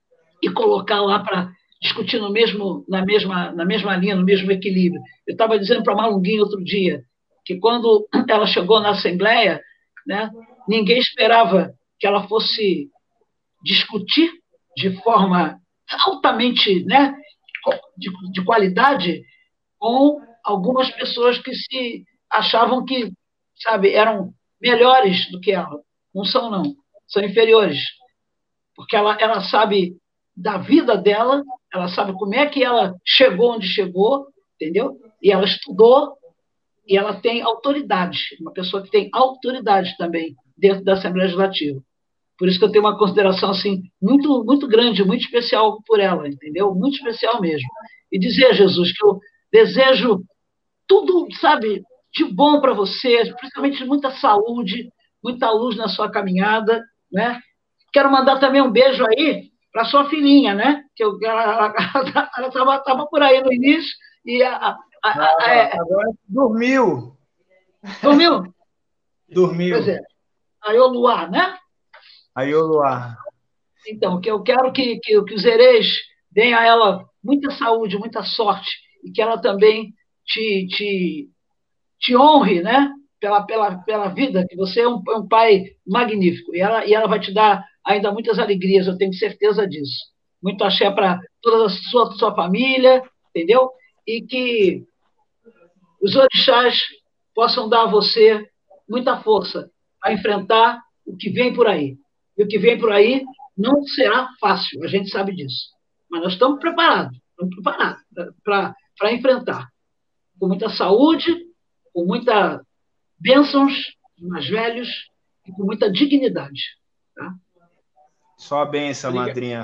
e colocar lá para discutir no mesmo, na, mesma, na mesma linha, no mesmo equilíbrio. Eu estava dizendo para a Malunguinho outro dia que quando ela chegou na Assembleia, né, ninguém esperava que ela fosse discutir de forma altamente, né, de, de qualidade com algumas pessoas que se achavam que, sabe, eram melhores do que ela. Não são, não. São inferiores. Porque ela, ela sabe da vida dela, ela sabe como é que ela chegou onde chegou, entendeu? E ela estudou, e ela tem autoridade, uma pessoa que tem autoridade também dentro da Assembleia Legislativa. Por isso que eu tenho uma consideração assim muito, muito grande, muito especial por ela, entendeu? Muito especial mesmo. E dizer a Jesus que eu desejo tudo, sabe, de bom para você, principalmente muita saúde, muita luz na sua caminhada, né? Quero mandar também um beijo aí para sua filhinha, né? Que eu, ela estava por aí no início e a, a, a, a, é... agora dormiu. Dormiu? Dormiu. Pois é. Aí o Luar, né? Aí o Luar. Então, que eu quero que, que, que os hereis deem a ela muita saúde, muita sorte, e que ela também te, te, te honre, né? Pela, pela, pela vida, que você é um, um pai magnífico. E ela, e ela vai te dar ainda muitas alegrias, eu tenho certeza disso. Muito axé para toda a sua, sua família, entendeu? E que os orixás possam dar a você muita força a enfrentar o que vem por aí. E o que vem por aí não será fácil, a gente sabe disso. Mas nós estamos preparados, estamos preparados para enfrentar. Com muita saúde, com muita bênçãos dos mais velhos e com muita dignidade. Tá? Só a benção, Obrigado. Madrinha.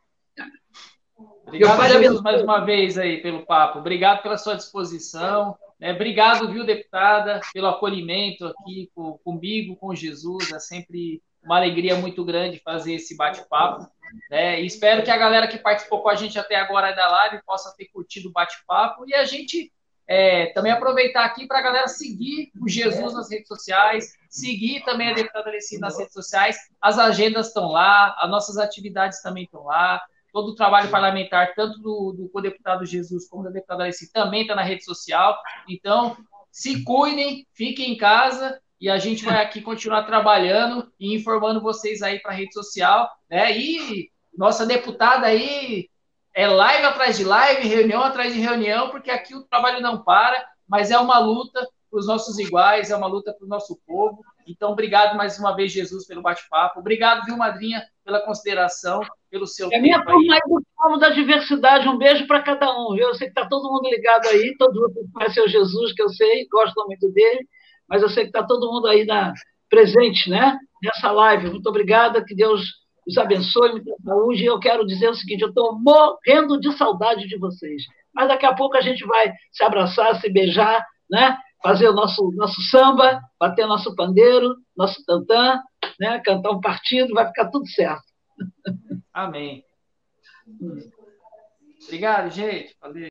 Obrigado, Jesus, mais uma vez aí pelo papo. Obrigado pela sua disposição. Né? Obrigado, viu, deputada, pelo acolhimento aqui com, comigo, com Jesus. É sempre uma alegria muito grande fazer esse bate-papo. Né? E espero que a galera que participou com a gente até agora da live possa ter curtido o bate-papo. E a gente é, também aproveitar aqui para a galera seguir o Jesus nas redes sociais, seguir também a deputada Alessi nas redes sociais. As agendas estão lá, as nossas atividades também estão lá. Todo o trabalho parlamentar, tanto do, do co-deputado Jesus como da deputada Alessi, também está na rede social. Então, se cuidem, fiquem em casa e a gente vai aqui continuar trabalhando e informando vocês aí para a rede social. Né? E nossa deputada aí é live atrás de live, reunião atrás de reunião, porque aqui o trabalho não para, mas é uma luta para os nossos iguais, é uma luta para o nosso povo. Então, obrigado mais uma vez, Jesus, pelo bate-papo. Obrigado, viu, madrinha, pela consideração, pelo seu é tempo minha turma aí. aí do povo da diversidade. Um beijo para cada um. Viu? Eu sei que está todo mundo ligado aí, todo mundo conhece o Jesus, que eu sei, gostam muito dele, mas eu sei que está todo mundo aí na, presente, né, nessa live. Muito obrigada, que Deus os abençoe, muita saúde. E eu quero dizer o seguinte, eu estou morrendo de saudade de vocês. Mas daqui a pouco a gente vai se abraçar, se beijar, né? Fazer o nosso, nosso samba, bater nosso pandeiro, nosso tantã, né? Cantar um partido, vai ficar tudo certo. Amém. Obrigado, gente. Valeu.